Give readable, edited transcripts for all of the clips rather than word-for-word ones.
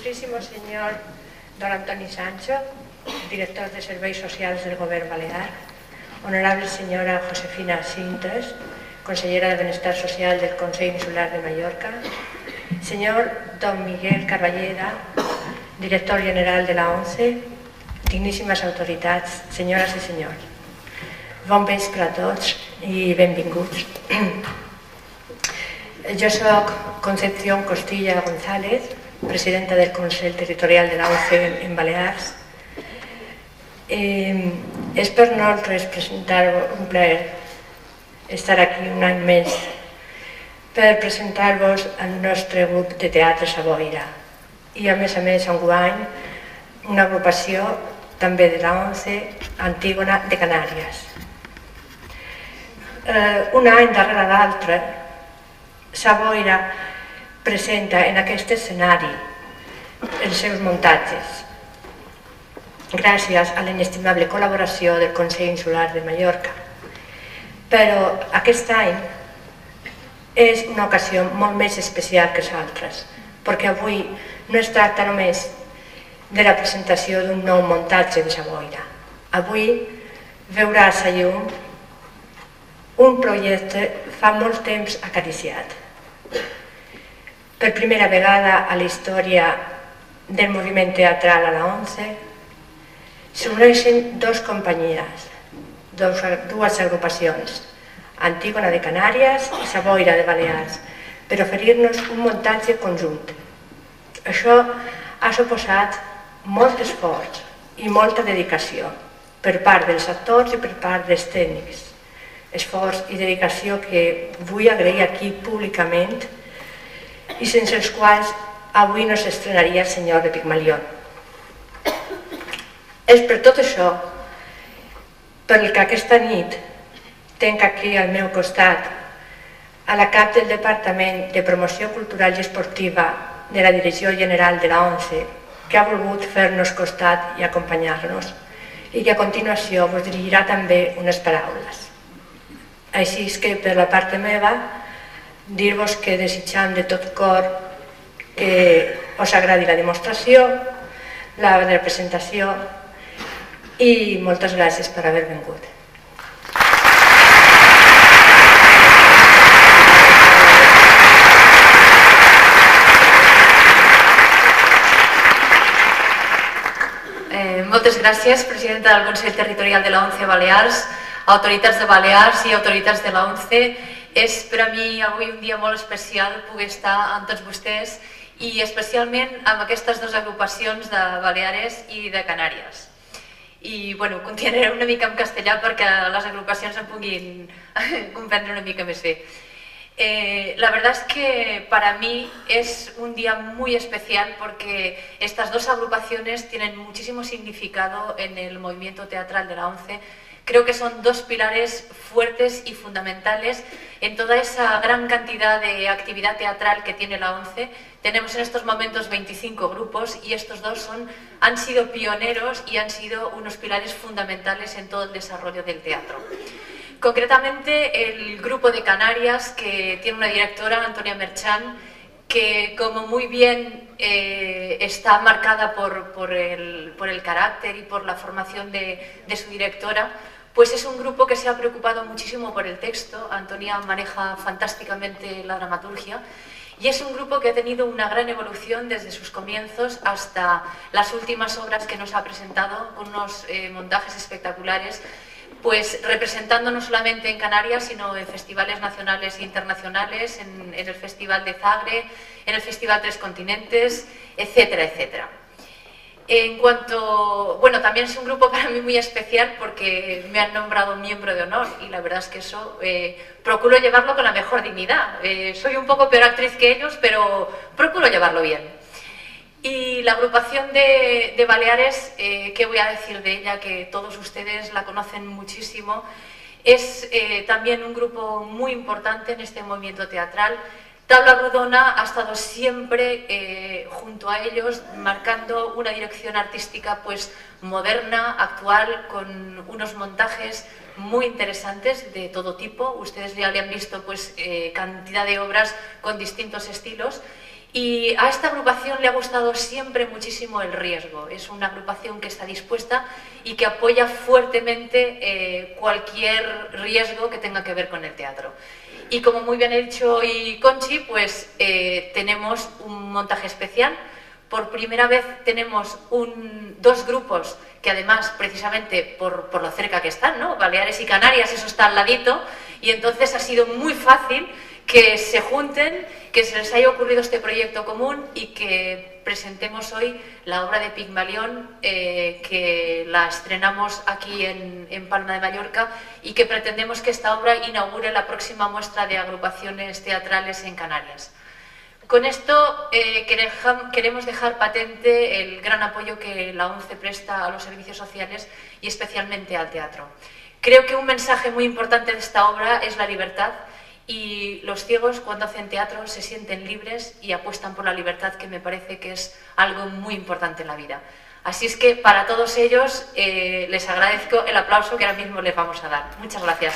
Il·lustríssimo senyor don Antoni Sancho, director de Serveis Socials del Govern Balear, honorable senyora Josefina Sintes, consellera de Benestar Social del Consell Insular de Mallorca, senyor don Miguel Carballeda, director general de la ONCE, digníssimes autoritats, senyores i senyors. Bon vespre a tots i benvinguts. Jo soc Concepción Costilla González, presidenta del Consell Territorial de la ONCE en Balears. És per nosaltres presentar-vos un plaer estar aquí un any més per presentar-vos el nostre grup de teatre Saboira i a més enguany una agrupació també de la ONCE, Antígona de Canàries. Un any darrere l'altre, Saboira presenta en aquest escenari els seus muntatges gràcies a l'inestimable col·laboració del Consell Insular de Mallorca. Però aquest any és una ocasió molt més especial que les altres, perquè avui no es tracta només de la presentació d'un nou muntatge de Saboira. Avui veurà la llum un projecte fa molt temps acariciat. Per primera vegada a la història del moviment teatral a la ONCE s'uneixen dues companyies, dues agrupacions, Antígona de Canàries i Saboira de Balears, per oferir-nos un muntatge conjunt. Això ha suposat molt esforç i molta dedicació per part dels actors i per part dels tècnics. Esforç i dedicació que vull agrair aquí públicament i sense els quals avui no s'estrenaria El senyor de Pigmalió. És per tot això pel que aquesta nit tenc aquí al meu costat a la cap del Departament de Promoció Cultural i Esportiva de la Direcció General de la ONCE, que ha volgut fer-nos costat i acompanyar-nos i que a continuació vos dirigirà també unes paraules. Així és que per la part meva dir-vos que desitjam de tot cor que us agradi la demostració, la representació i moltes gràcies per haver vingut. Moltes gràcies, presidenta del Consell Territorial de la ONCE Balears, autoritats de Balears i autoritats de la ONCE. És per a mi avui un dia molt especial poder estar amb tots vostès i especialment amb aquestes dues agrupacions de Baleares i de Canàries. I continuaré una mica en castellà perquè les agrupacions em puguin comprendre una mica més bé. La verdad es que para mí es un día muy especial porque estas dos agrupaciones tienen muchísimo significado en el movimiento teatral de la ONCE. Creo que son dos pilares fuertes y fundamentales en toda esa gran cantidad de actividad teatral que tiene la ONCE. Tenemos en estos momentos 25 grupos y estos dos han sido pioneros y han sido unos pilares fundamentales en todo el desarrollo del teatro. Concretamente el grupo de Canàries, que tiene una directora, Antonia Merchan, que como muy bien está marcada por el carácter y por la formación de su directora, pues es un grupo que se ha preocupado muchísimo por el texto. Antonia maneja fantásticamente la dramaturgia y es un grupo que ha tenido una gran evolución desde sus comienzos hasta las últimas obras que nos ha presentado, con unos montajes espectaculares, pues representando no solamente en Canarias, sino en festivales nacionales e internacionales, en el Festival de Zagreb, en el Festival Tres Continentes, etcétera, etcétera. En cuanto, también es un grupo para mí muy especial porque me han nombrado miembro de honor y la verdad es que eso procuro llevarlo con la mejor dignidad. Soy un poco peor actriz que ellos, pero procuro llevarlo bien. Y la agrupación de Baleares, ¿qué voy a decir de ella? Que todos ustedes la conocen muchísimo. Es también un grupo muy importante en este movimiento teatral. Tabla Rodona ha estado siempre junto a ellos, marcando una dirección artística pues moderna, actual, con unos montajes muy interesantes de todo tipo. Ustedes ya le han visto pues cantidad de obras con distintos estilos. Y a esta agrupación le ha gustado siempre muchísimo el riesgo. Es una agrupación que está dispuesta y que apoya fuertemente cualquier riesgo que tenga que ver con el teatro. Y como muy bien ha dicho hoy Conchi, pues tenemos un montaje especial. Por primera vez tenemos dos grupos que además, precisamente por lo cerca que están, ¿no? Baleares y Canarias, eso está al ladito, y entonces ha sido muy fácil que se junten, que se les haya ocurrido este proyecto común y que presentemos hoy la obra de Pigmalión, que la estrenamos aquí en Palma de Mallorca y que pretendemos que esta obra inaugure la próxima muestra de agrupaciones teatrales en Canarias. Con esto queremos dejar patente el gran apoyo que la ONCE presta a los servicios sociales y especialmente al teatro. Creo que un mensaje muy importante de esta obra es la libertad, y los ciegos cuando hacen teatro se sienten libres y apuestan por la libertad, que me parece que es algo muy importante en la vida. Así es que para todos ellos les agradezco el aplauso que ahora mismo les vamos a dar. Muchas gracias.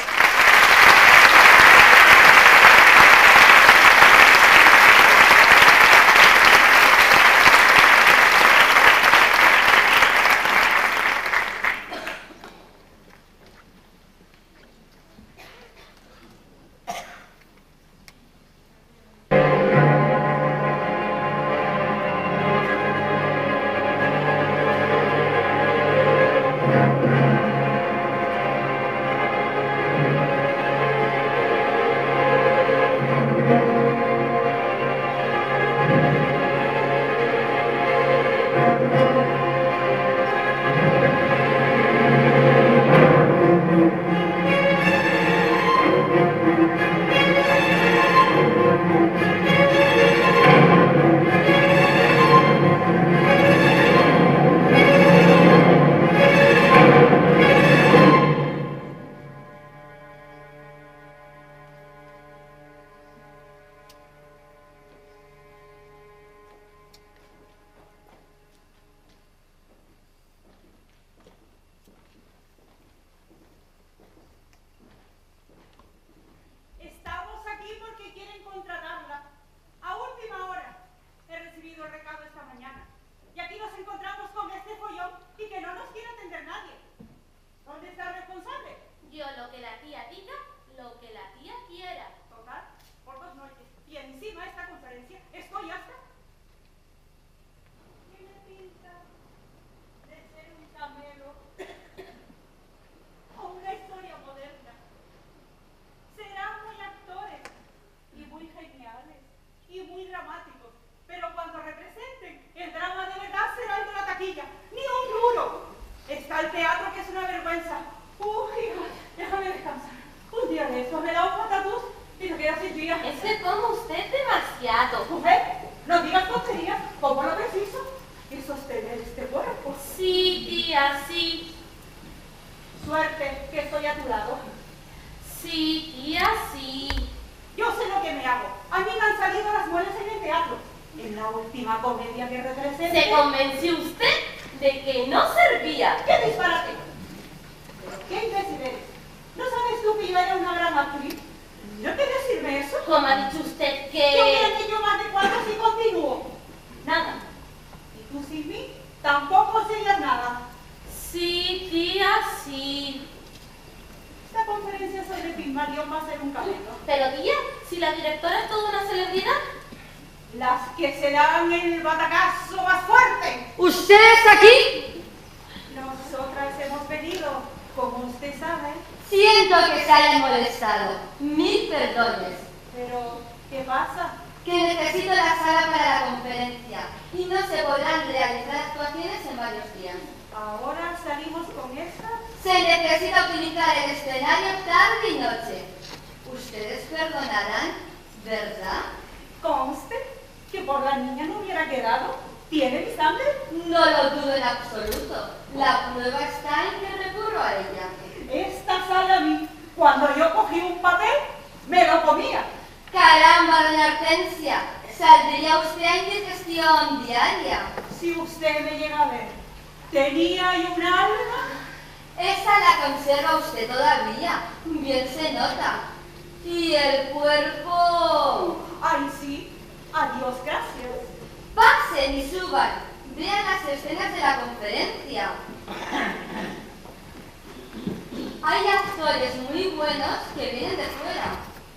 Y el cuerpo... Ay, sí. Adiós, gracias. suban, vean las escenas de la conferencia. Hay actores muy buenos que vienen de fuera.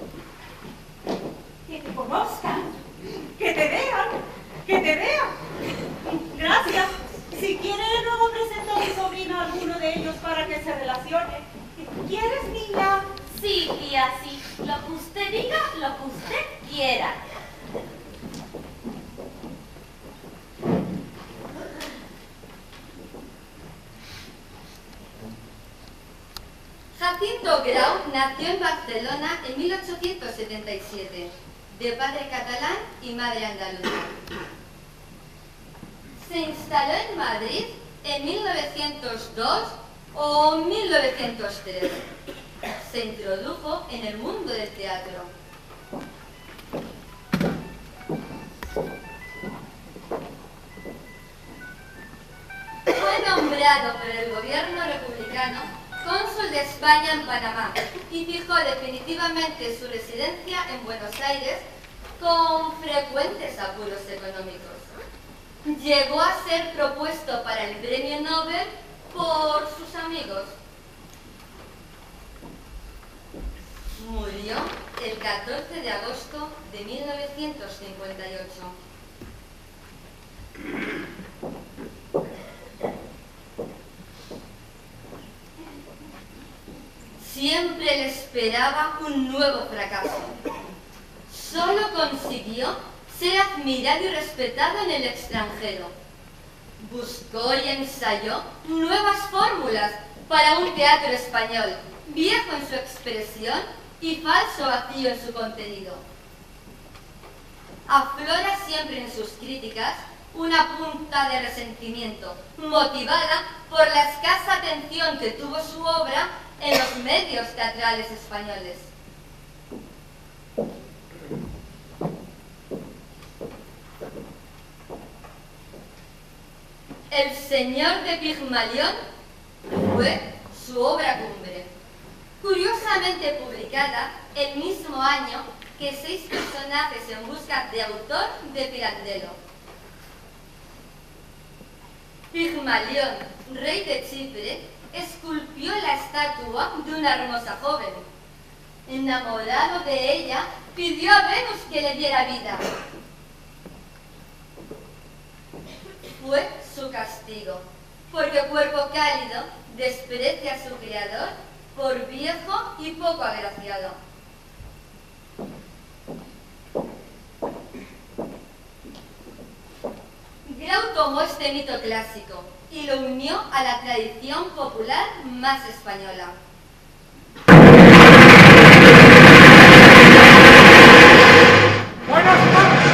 Que te conozcan, que te vean, que te vean. Gracias. Si quiere, luego presento a mi sobrina a alguno de ellos para que se relacione. ¿Quieres, niña? Sí, tía, sí. Lo que usted diga, lo que usted quiera. Jacinto Grau nació en Barcelona en 1877, de padre catalán y madre andaluza. Se instaló en Madrid en 1902 o 1903. Se introdujo en el mundo del teatro. Fue nombrado por el gobierno republicano cónsul de España en Panamá y fijó definitivamente su residencia en Buenos Aires con frecuentes apuros económicos. Llegó a ser propuesto para el premio Nobel por sus amigos. Murió el 14 de agosto de 1958. Siempre le esperaba un nuevo fracaso. Solo consiguió ser admirado y respetado en el extranjero. Buscó y ensayó nuevas fórmulas para un teatro español, viejo en su expresión y falso vacío en su contenido. Aflora siempre en sus críticas una punta de resentimiento, motivada por la escasa atención que tuvo su obra en los medios teatrales españoles. El Señor de Pigmalión fue su obra cumbre, curiosamente publicada el mismo año que 6 personajes en busca de autor de Pirandello. Pigmalión, rey de Chipre, esculpió la estatua de una hermosa joven. Enamorado de ella, pidió a Venus que le diera vida. Fue su castigo, porque cuerpo cálido desprecia a su creador por viejo y poco agraciado. Grau tomó este mito clásico y lo unió a la tradición popular más española. Buenas tardes.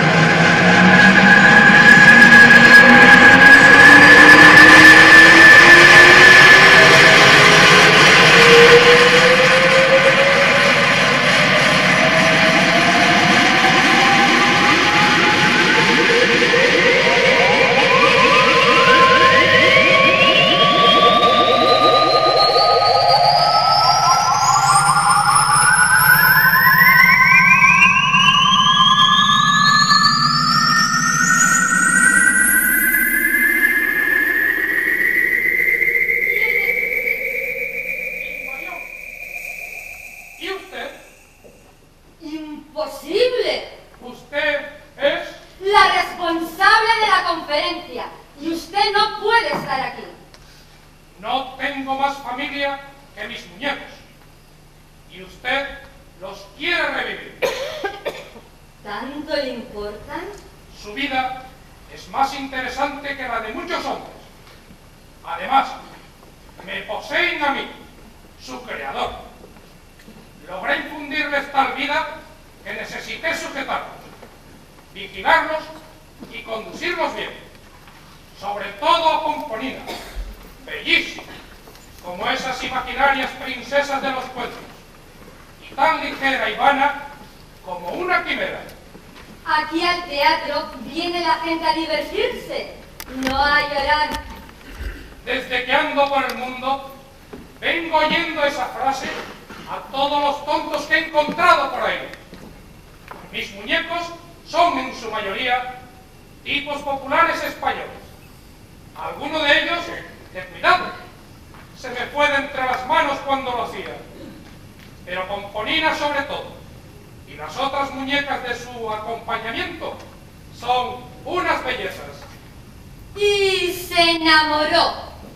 tipos populares españoles. Algunos de ellos, de cuidado, se me fue de entre las manos cuando lo hacía, pero Pomponina sobre todo, y las otras muñecas de su acompañamiento son unas bellezas. Y se enamoró.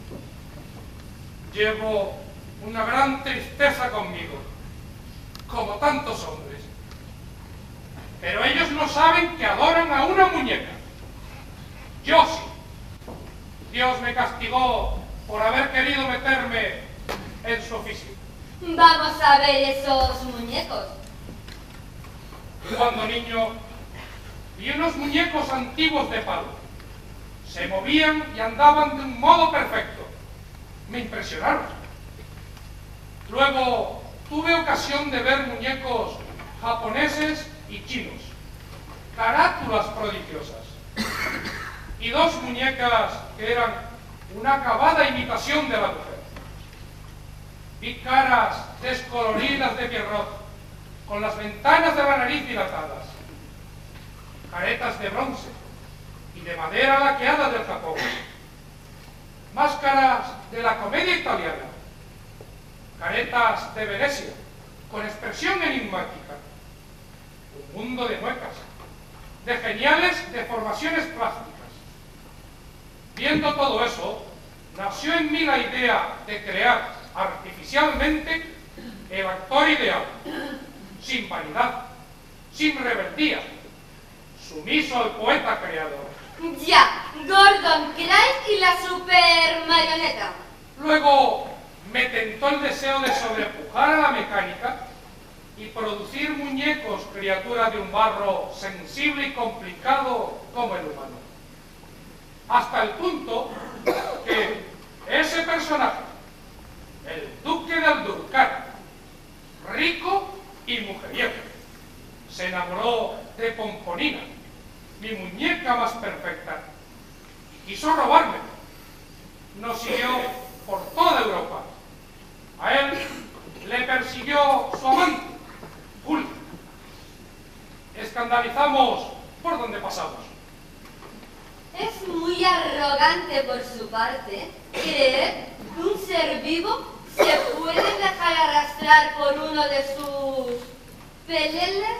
Llevo una gran tristeza conmigo, como tantos hombres. Pero ellos no saben que adoran a una muñeca. Yo sí. Dios me castigó por haber querido meterme en su oficio. Vamos a ver esos muñecos. Cuando niño vi unos muñecos antiguos de palo. Se movían y andaban de un modo perfecto. Me impresionaron. Luego tuve ocasión de ver muñecos japoneses y chinos, carátulas prodigiosas, y dos muñecas que eran una acabada imitación de la mujer. Vi caras descoloridas de Pierrot, con las ventanas de la nariz dilatadas, caretas de bronce y de madera laqueada del Japón, máscaras de la comedia italiana, caretas de Venecia, con expresión enigmática, un mundo de muecas, de geniales deformaciones plásticas. Viendo todo eso, nació en mí la idea de crear artificialmente el actor ideal, sin vanidad, sin rebeldía, sumiso al poeta creador. Ya, Gordon Craig y la super marioneta. Luego me tentó el deseo de sobrepujar a la mecánica y producir muñecos criaturas de un barro sensible y complicado como el humano. Hasta el punto que ese personaje, el duque de Aldurcar, rico y mujeriego, se enamoró de Pomponina, mi muñeca más perfecta, y quiso robarme. Nos siguió por toda Europa. A él le persiguió su amante, Julia. Escandalizamos por donde pasamos. Es muy arrogante por su parte creer que un ser vivo se puede dejar arrastrar por uno de sus peleles.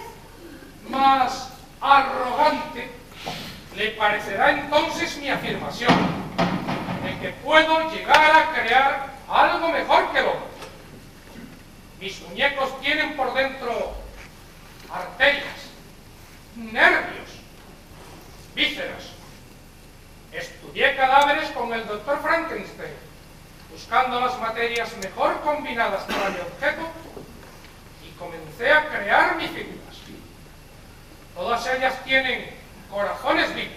Más arrogante le parecerá entonces mi afirmación de que puedo llegar a crear algo mejor que el hombre. Mis muñecos tienen por dentro arterias, nervios, vísceras. Estudié cadáveres con el doctor Frankenstein, buscando las materias mejor combinadas para mi objeto, y comencé a crear mis figuras. Todas ellas tienen corazones vivos,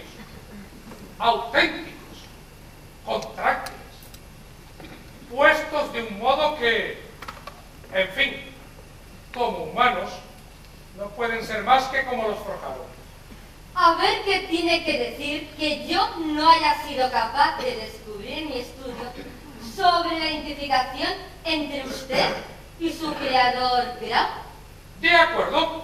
auténticos, contráctiles, puestos de un modo que, en fin, como humanos, no pueden ser más que como los forjaron. A ver qué tiene que decir que yo no haya sido capaz de descubrir en mi estudio sobre la identificación entre usted y su creador, Grau. De acuerdo.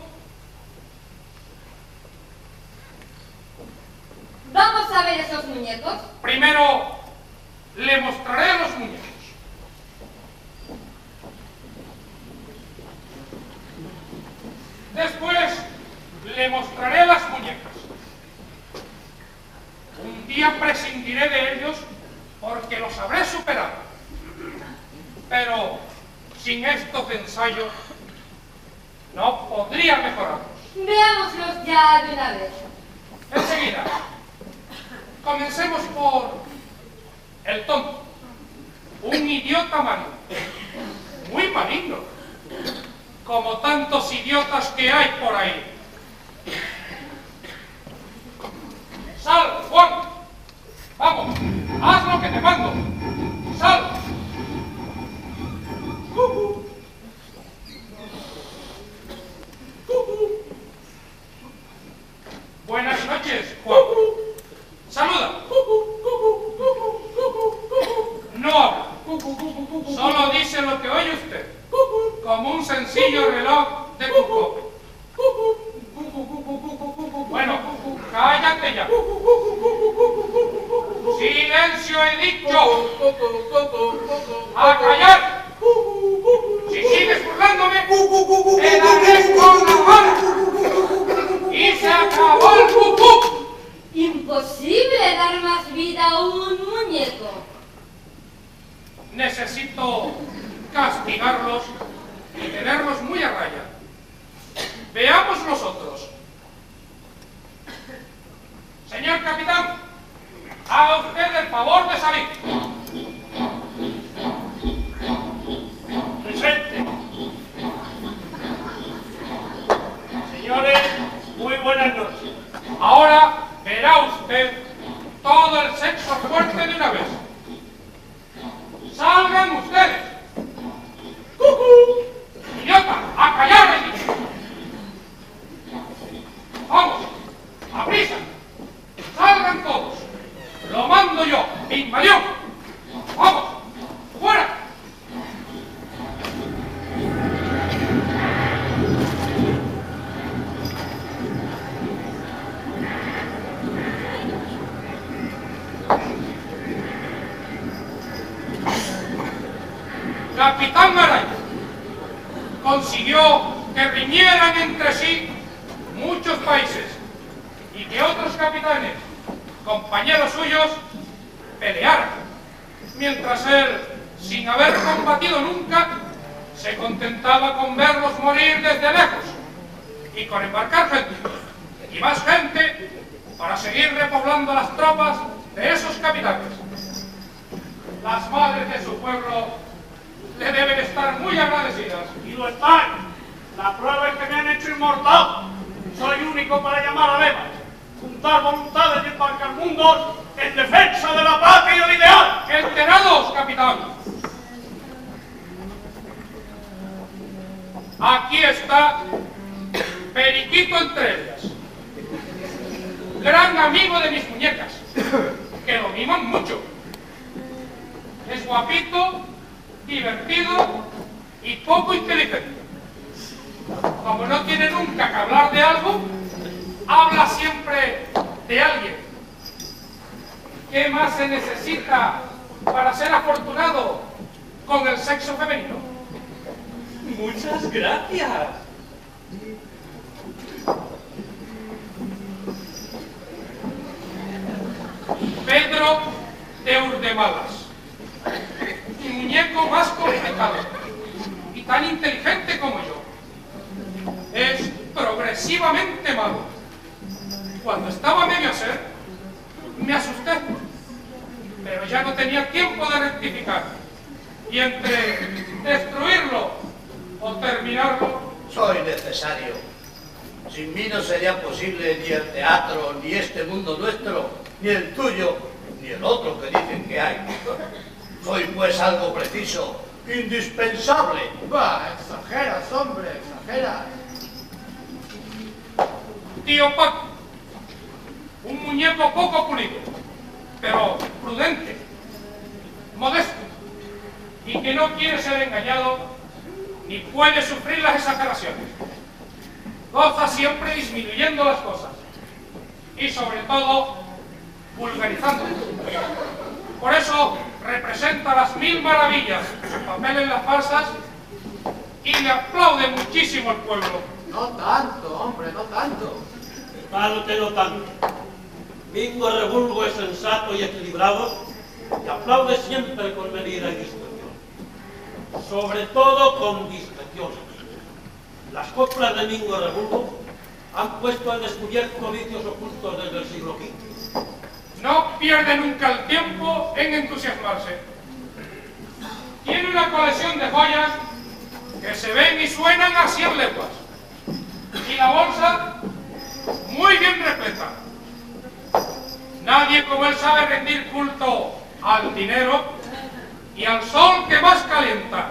Vamos a ver esos muñecos. Primero le mostraré los muñecos. Después le mostraré las muñecas. Un día prescindiré de ellos porque los habré superado. Pero sin estos ensayos no podría mejorarlos. Veámoslos ya de una vez. Enseguida. Comencemos por el tonto. Un idiota maligno. Muy maligno. Como tantos idiotas que hay por ahí. ¡Sal, Juan! ¡Vamos! ¡Haz lo que te mando! ¡Sal! Buenas noches, Juan. Saluda. No habla. Solo dice lo que oye usted, como un sencillo reloj de Cuco. Bueno, ¡Cállate ya! ¡Silencio, he dicho! ¡A callar! Si sigues burlándome, te daré con la mano. ¡Y se acabó el pupú! Imposible dar más vida a un muñeco. Necesito castigarlos y tenerlos muy a raya. Veamos nosotros. Señor capitán, haga usted el favor de salir. Presente. Señores, muy buenas noches. Ahora verá usted todo el sexo fuerte de una vez. ¡Salgan ustedes! ¡Cucú! ¡Idiota! ¡A callar, he dicho! ¡Vamos! ¡A prisa! ¡Salgan todos! ¡Lo mando yo! ¡Pigmalión! ¡Vamos! ¡Fuera! Capitán Araña consiguió que riñeran entre sí muchos países y que otros capitanes, compañeros suyos, pelearan, mientras él, sin haber combatido nunca, se contentaba con verlos morir desde lejos y con embarcar gente, y más gente, para seguir repoblando las tropas de esos capitanes. Las madres de su pueblo le deben estar muy agradecidas. Y lo están. La prueba es que me han hecho inmortal. Soy único para llamar a levas, juntar voluntades y embarcar mundos en defensa de la patria y del ideal. ¡Enterados, capitán! Aquí está Periquito entre ellas, gran amigo de mis muñecas, que lo miman mucho. Es guapito, divertido y poco inteligente. Como no tiene nunca que hablar de algo, habla siempre de alguien. ¿Qué más se necesita para ser afortunado con el sexo femenino? Muchas gracias. Pedro de Urdemalas, mi muñeco más complicado y tan inteligente como yo. Es progresivamente malo. Cuando estaba medio a ser, me asusté, pero ya no tenía tiempo de rectificar. Y entre destruirlo o terminarlo, soy necesario. Sin mí no sería posible ni el teatro, ni este mundo nuestro, ni el tuyo, ni el otro que dicen que hay. Soy pues algo preciso, indispensable. Va, exageras, hombre, exageras. Tío Paco, un muñeco poco pulido, pero prudente, modesto, y que no quiere ser engañado ni puede sufrir las exageraciones. Goza siempre disminuyendo las cosas y sobre todo vulgarizándolas. Por eso representa las 1000 maravillas, su papel en las farsas, y le aplaude muchísimo el pueblo. No tanto, hombre, no tanto. Tanto, no tanto. Mingo Rebulgo es sensato y equilibrado y aplaude siempre con medida y discreción. Sobre todo con discreción. Las coplas de Mingo Rebulgo han puesto al descubierto vicios ocultos desde el siglo XV. No pierde nunca el tiempo en entusiasmarse. Tiene una colección de joyas que se ven y suenan a 100 leguas. Y la bolsa muy bien repleta. Nadie como él sabe rendir culto al dinero y al sol que más calienta.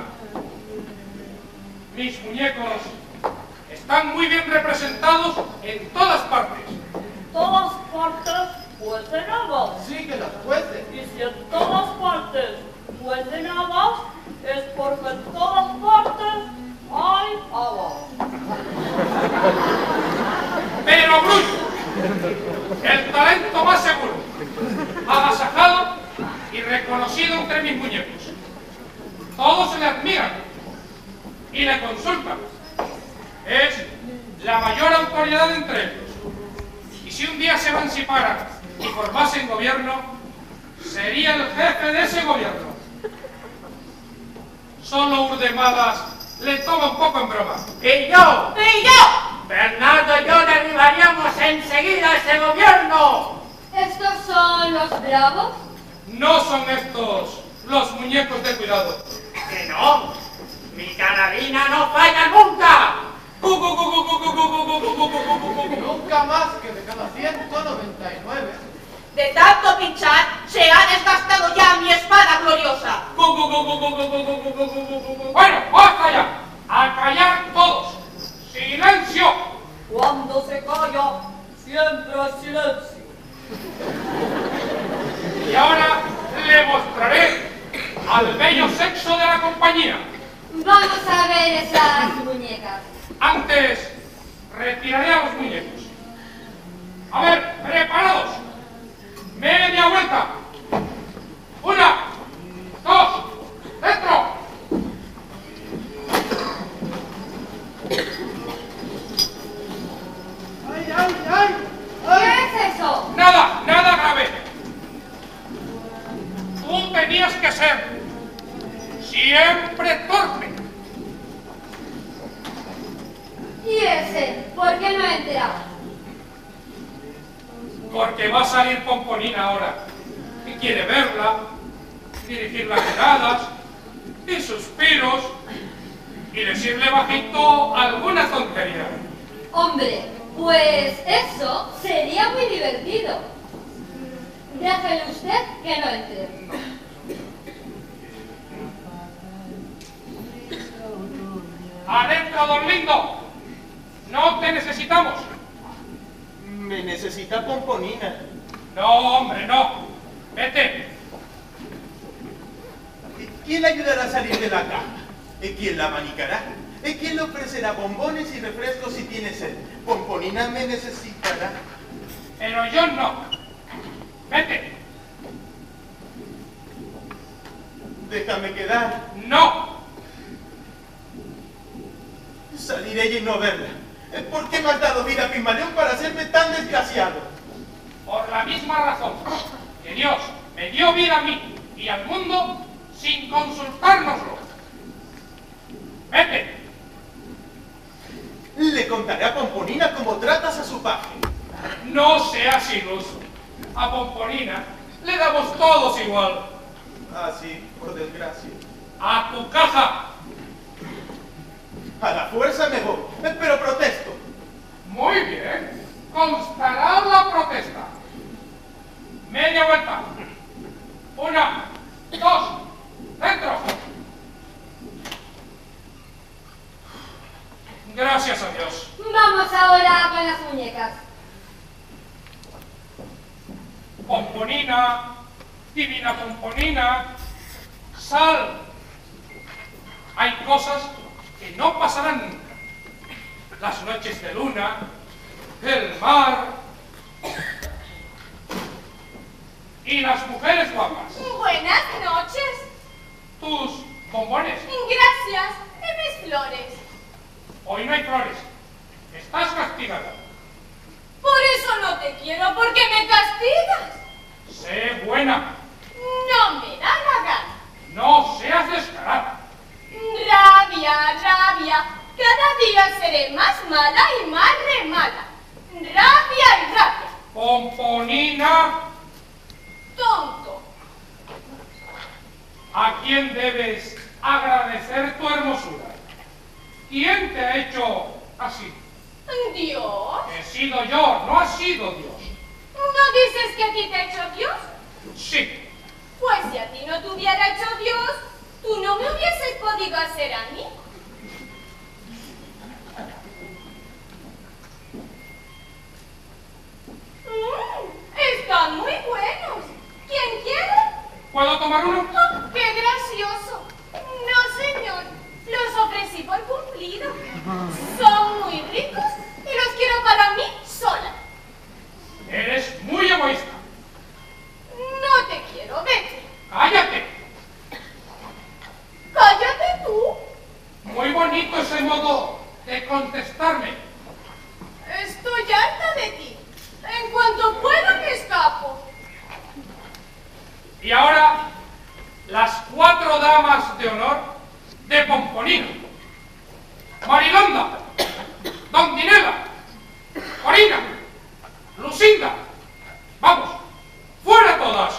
Mis muñecos están muy bien representados en todas partes. Todas partes cuecen habas. Sí que las cuecen. Y si en todas partes cuecen habas, es porque en todas partes hay habas. Pero Bruno, El talento más seguro, agasajado y reconocido entre mis muñecos. Todos le admiran y le consultan. Es la mayor autoridad entre ellos. Y si un día se emanciparan y formasen gobierno, sería el jefe de ese gobierno. Solo Urdemadas le toma un poco en broma. ¡Y yo! ¡Y yo! Bernardo y yo derribaríamos enseguida ese gobierno. ¿Estos son los bravos? No son estos los muñecos de cuidado. ¡Que no! ¡Mi carabina no falla nunca! Nunca más que de cada 199. De tanto pinchar, se ha desgastado ya mi espada gloriosa. Bueno, basta ya. A callar todos. ¡Silencio! Cuando se calla, siempre hay silencio. Y ahora le mostraré al bello sexo de la compañía. Vamos a ver esas muñecas. Antes, retiraré a los muñecos. A ver, preparados. Media vuelta. 1, 2, dentro. ¡Ay, ay, ay! ¿Qué es eso? Nada, nada grave. Tú tenías que ser siempre torpe. ¿Y ese? ¿Por qué no ha entrado? Porque va a salir Pomponina ahora. Y quiere verla, dirigir las miradas y suspiros y decirle bajito alguna tontería. Hombre, pues eso sería muy divertido. Déjele usted que no entre. Adentro, don Lindo. No te necesitamos. Me necesita Pomponina. No, hombre, no. Vete. ¿Quién le ayudará a salir de la cama? ¿Quién la abanicará? ¿Quién le ofrecerá bombones y refrescos si tiene sed? Pomponina me necesitará. Pero yo no. Vete. Déjame quedar. No. Saliré y no verla. ¿Por qué me has dado vida, Pigmalión, para hacerme tan desgraciado? Por la misma razón que Dios me dio vida a mí y al mundo sin consultárnoslo. Vete. Le contaré a Pomponina cómo tratas a su paje. No seas iluso. A Pomponina le damos todos igual. Ah, sí, por desgracia. A tu caja. A la fuerza me voy, pero protesto. Muy bien. Constará la protesta. Media vuelta. 1, 2, dentro. Gracias a Dios. Vamos ahora con las muñecas. Pomponina, divina Pomponina, sal. Hay cosas que no pasarán nunca. Las noches de luna, el mar y las mujeres guapas. Buenas noches. Tus bombones. Gracias. Y mis flores. Hoy no hay flores. Estás castigada. Por eso no te quiero, porque me castigas. Sé buena. No me da la gana. No seas descarada. Rabia, rabia. Cada día seré más mala y más remala. Rabia y rabia. Pomponina, Tonto. ¿a quién debes agradecer tu hermosura? ¿Quién te ha hecho así? Dios. He sido yo, no ha sido Dios. ¿No dices que a ti te ha hecho Dios? Sí. Pues si a ti no te hubiera hecho Dios, tú no me hubieses podido hacer a mí. Están muy buenos. ¿Quién quiere? ¿Puedo tomar uno? Oh, ¡qué gracioso! No, señor. Los ofrecí por cumplido. Son muy ricos y los quiero para mí sola. 4 damas de honor de Pomponina. Marilonda, Dondinela, Corina, Lucinda. Vamos, fuera todas.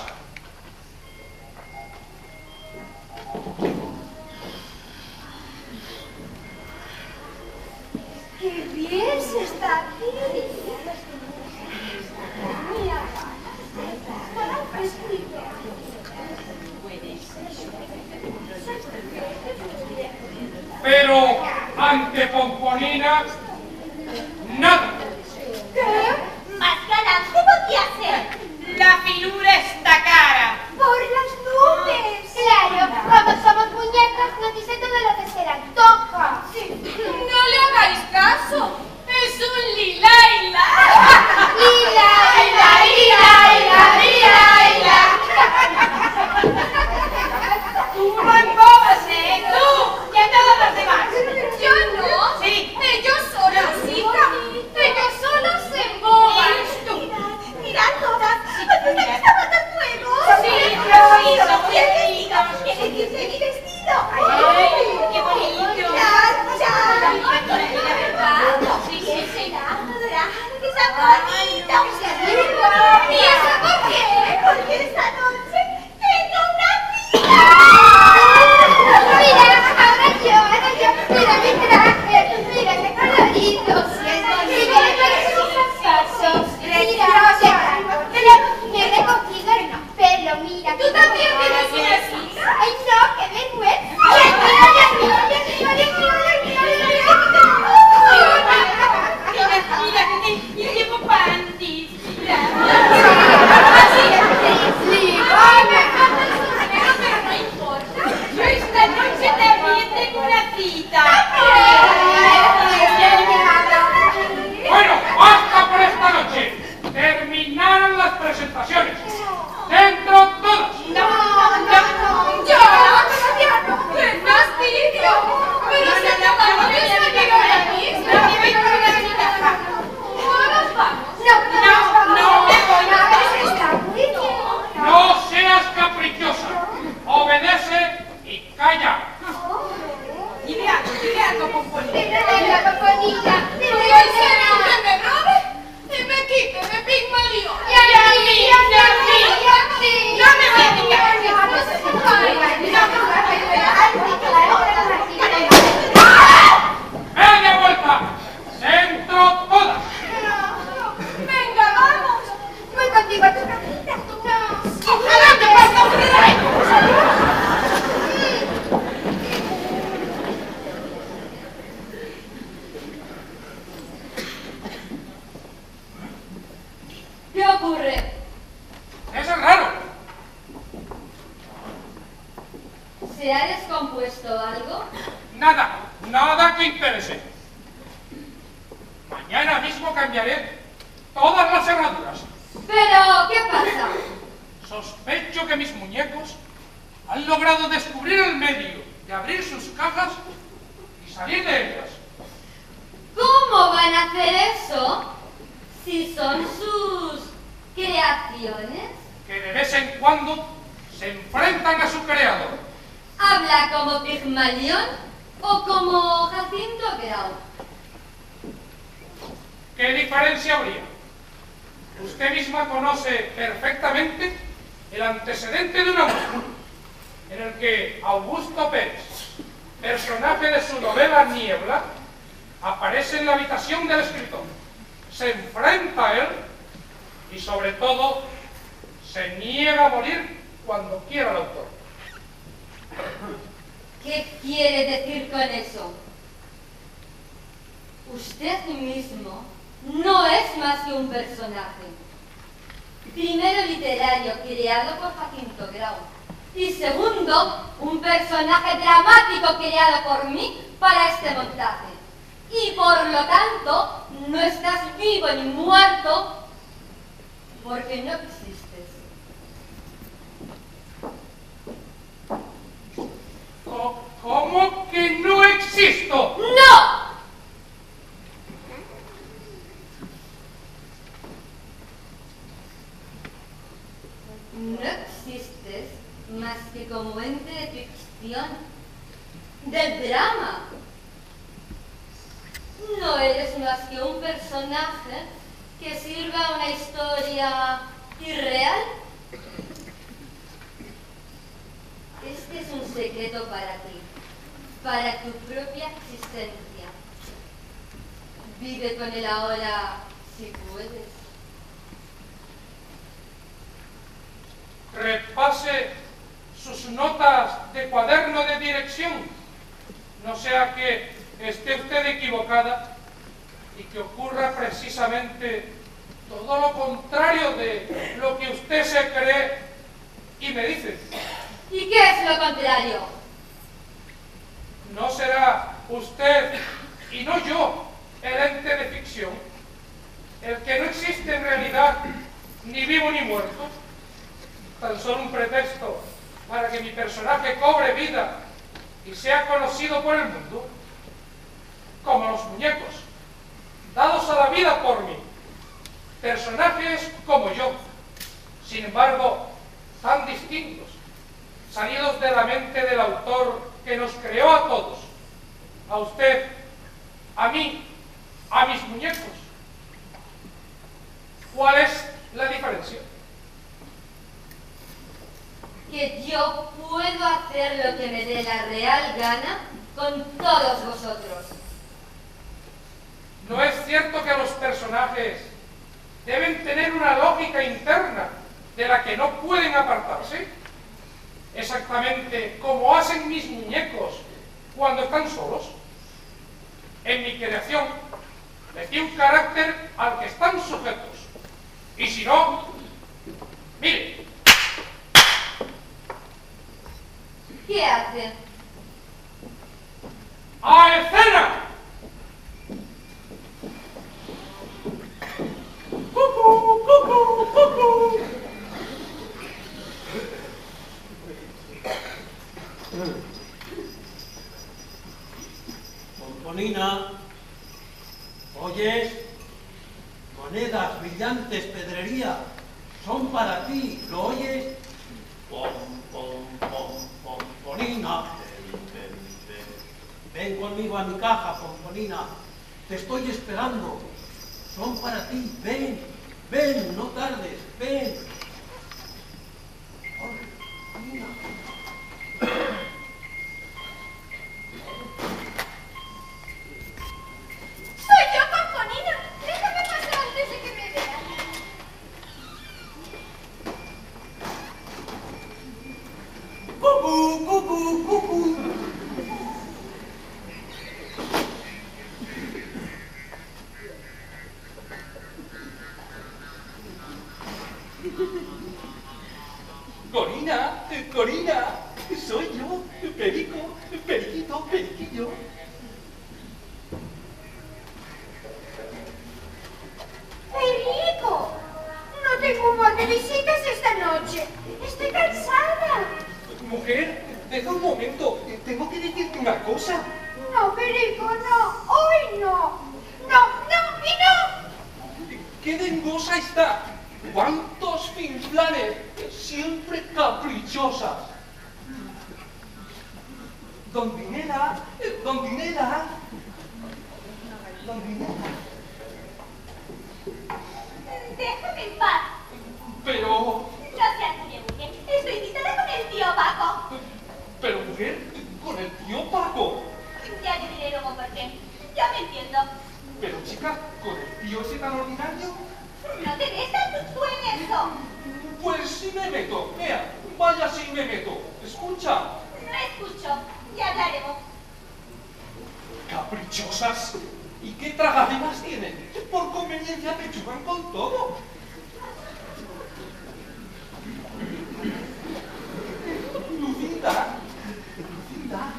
¡Qué bien se está aquí! Mira, para un fresquito. Pero ante Pomponina, nada. ¿Qué? Mascarada, ¿qué podía hacer? La figura está cara. ¡Por las nubes! Claro, como somos muñecas, nos dice todo lo que se le antoja. No le hagáis caso. Es un lilaila. ¡Lilaila, lilaila, lilaila! Tú no embobas, ¿eh? Tú y a todos los demás. Yo no. Sí. Ellos solos, hija. Ellos solos se emboban. Mirad todas, ¿dónde está botando fuego? Sí, Rosito, muy ¡Qué bonito! ¡Qué vestido! ¡Ay, qué bonito! ¡Mirad, mirad! Sí, sí, sí. ¡Qué saborito! ¿Y eso por qué? Porque esta noche tengo una cita. Mira, ahora yo. Mira mi traje. Mira qué colorido. Mira qué pasos. Mira, me he recogido el pelo. Mira. ¿Tú también tienes una cita? ¡Ay, no! ¡Qué vergüenza! Mira, y llevo panties. Pero no importa. Yo esta noche también tengo una cita. Bueno, basta por esta noche. Terminaron las presentaciones. Dentro todas. ¡Qué fastidio! Pero se acabó de salir ahora mismo. ¿No nos vamos? No me voy a ver. Está muy bien. No seas caprichosa. Obedece y calla. Dile algo, Pomponina. Venga, Pomponina. ¿Puede ser que me robe y me quite de Pigmalión? Y a mí. No me voy a quitar. ¡Media vuelta! ¡Dentro todas! Venga, vamos. Voy contigo a tu casita. No. Ojalá te pase un ¿Qué ocurre? Eso es raro. ¿Se ha descompuesto algo? Nada que interese. Mañana mismo cambiaré todas las cerraduras. ¿Pero qué pasa? Sospecho que mis muñecos han logrado descubrir el medio de abrir sus cajas y salir de ellas. ¿Cómo van a hacer eso si son sus creaciones? Que de vez en cuando se enfrentan a su creador. ¿Habla como Pigmalión o como Jacinto Grau? ¿Qué diferencia habría? Usted misma conoce perfectamente el antecedente de una mujer en el que Augusto Pérez, personaje de su novela Niebla, aparece en la habitación del escritor, se enfrenta a él y sobre todo se niega a morir cuando quiera el autor. ¿Qué quiere decir con eso? Usted mismo no es más que un personaje. Primero literario, creado por Jacinto Grau. Y segundo, un personaje dramático creado por mí para este montaje. Y por lo tanto, no estás vivo ni muerto porque no existes. ¿Cómo que no existo? ¡No! No existes más que como ente de ficción. ficción, del drama. No eres más que un personaje que sirva a una historia irreal. Este es un secreto para ti, para tu propia existencia. Vive con él ahora si puedes. Repase sus notas de cuaderno de dirección, no sea que esté usted equivocada y que ocurra precisamente todo lo contrario de lo que usted se cree y me dice. ¿Y qué es lo contrario? ¿No será usted y no yo el ente de ficción, el que no existe en realidad, ni vivo ni muerto? Tan solo un pretexto para que mi personaje cobre vida y sea conocido por el mundo, como los muñecos, dados a la vida por mí, personajes como yo, sin embargo, tan distintos, salidos de la mente del autor que nos creó a todos, a usted, a mí, a mis muñecos. ¿Cuál es la diferencia? Que yo puedo hacer lo que me dé la real gana con todos vosotros. ¿No es cierto que los personajes deben tener una lógica interna de la que no pueden apartarse? Exactamente como hacen mis muñecos cuando están solos. En mi creación les di un carácter al que están sujetos. Y si no, mire. ¿Qué hace? ¡A escena! ¡Cucú, cucú, cucú! Pomponina, ¿oyes? Monedas brillantes, pedrería, son para ti, ¿lo oyes? Pomponina, ven conmigo a mi caja, Pomponina, te estoy esperando, son para ti, ven, no tardes, ven. Pomponina. ¡Soy yo, Pomponina! ¡Déjame pasar antes de que me vean! ¡Cucú, cucú, cucú! Corina, Corina, soy yo, Perico, Periquito, Periquillo. ¡Perico! No tengo humor de visitas esta noche. Estoy cansada. Mujer, deja un momento, tengo que decirte una cosa. No, Perico, no. Hoy no. No y no. ¡Qué dengosa está! ¡Cuántos finflanes! Siempre caprichosas. Don Dinera, Don Dinera. Don Dinera. Déjame en paz. Pero... No seas muy mujer. Estoy invitada con el tío Paco. Pero mujer, con el tío Paco. Ya te diré luego por qué. Ya me entiendo. Pero chica, con el tío ese tan ordinario. No te metas tú en eso. Pues sí me meto, vea, vaya si me meto. Escucha. No escucho. Ya hablaremos. Caprichosas. ¿Y qué tragademas tienen? Por conveniencia pechugan con todo. Lucinda. Lucinda.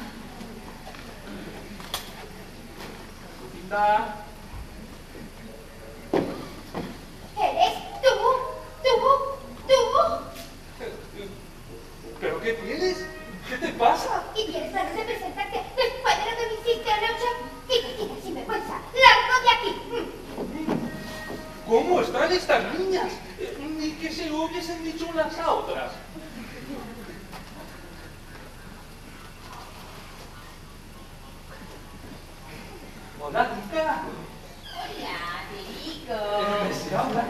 Lucinda. ¿Eres tú? ¿Pero qué tienes? ¿Qué te pasa? ¿Y tienes ganas de presentarte después de lo que me hiciste anoche? Diga, sin vergüenza, largo de aquí. ¿Cómo están estas niñas? Ni que se lo hubiesen dicho unas a otras.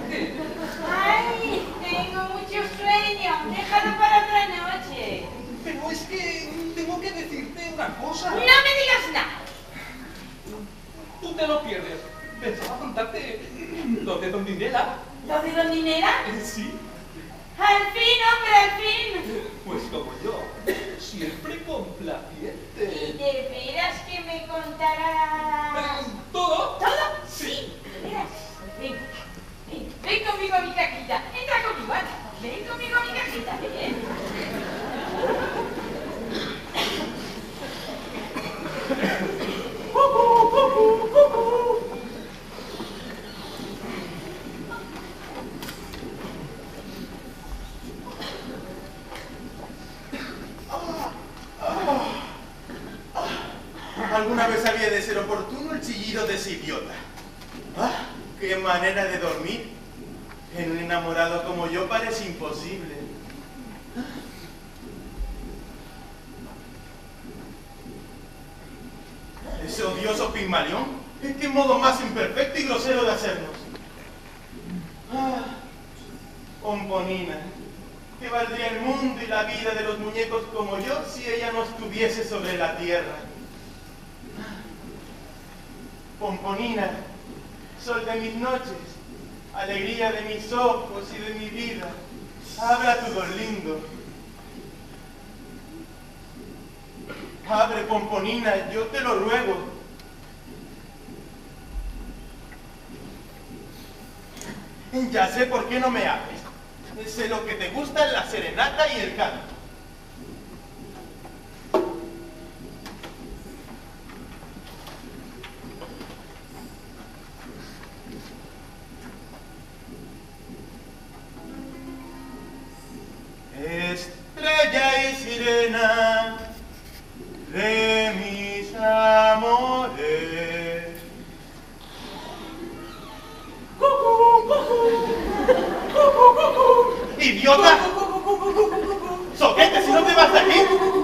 ¿Qué? Ay, tengo mucho sueño. Déjalo para otra noche. Pero es que tengo que decirte una cosa. No me digas nada. Tú te lo pierdes. Pensaba contarte lo de Don Dinela. ¿Lo de Don Dinela? Sí. Al fin, hombre, al fin. Pues como yo, siempre complaciente. ¿Y de veras que me contarás? ¿Todo? ¿Todo? Sí. ¿De veras? Ven, ven, ven conmigo a mi cajita. Entra conmigo, anda. Ven conmigo a mi cajita, ven. Alguna vez había de ser oportuno el chillido de ese idiota. ¡Ah! ¡Qué manera de dormir! En un enamorado como yo parece imposible. Ese odioso Pigmalión, qué modo más imperfecto y grosero de hacernos. Ah, Pomponina, que valdría el mundo y la vida de los muñecos como yo si ella no estuviese sobre la tierra. Pomponina, sol de mis noches, alegría de mis ojos y de mi vida, abra tu Dorlindo. Abre, Pomponina, yo te lo ruego. Ya sé por qué no me abres. Sé lo que te gusta, la serenata y el canto. Estrella y sirena de mis amores. ¡Idiota! ¡Soquete, si no te vas de aquí!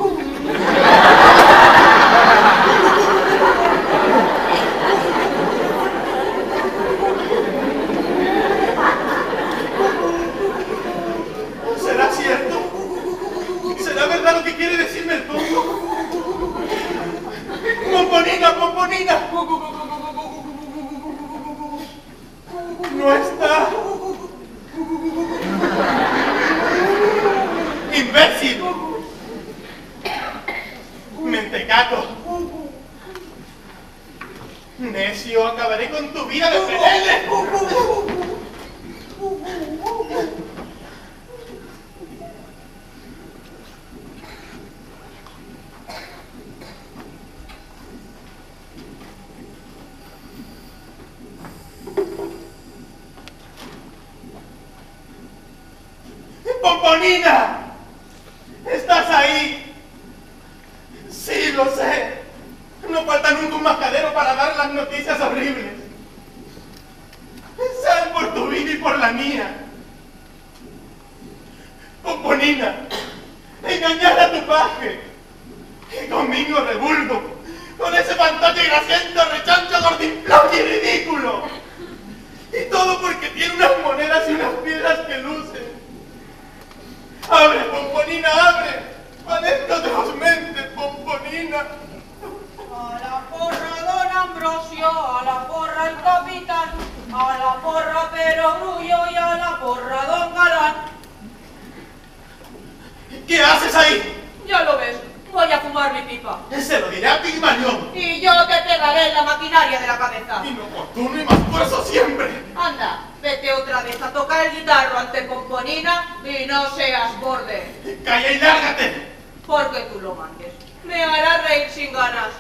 ¿Será cierto? ¿Será verdad lo que quiere decirme el tonto? ¡Pomponina, Pomponina! ¡No está! ¡Imbécil! ¡Mentecato! ¡Necio! ¡Acabaré con tu vida de pelele! ¡Pomponina! ¿Estás ahí? Sí, lo sé. No falta nunca un majadero para dar las noticias horribles. Sal por tu vida y por la mía. Pomponina, engañar a tu paje. Y conmigo revulgo, con ese fantoche grasiento, rechoncho, gordinflón y ridículo. Y todo porque tiene unas monedas y unas piedras que lucen. ¡Abre, Pomponina, abre! ¡Padezco atrozmente, Pomponina! A la porra, don Ambrosio, a la porra, el capitán, a la porra, Perogrullo, y a la porra, don Galán. ¿Qué haces ahí? Ya lo ves, voy a fumar mi pipa. Se lo diré a Pigmalión. Y yo te pegaré en la maquinaria de la cabeza. Inoportuno y más fuerzo siempre. Anda, vete otra vez a tocar el guitarro ante Pomponina y no seas borde. ¡Calla y lárgate! Porque tú lo mandes. Me hará reír sin ganas.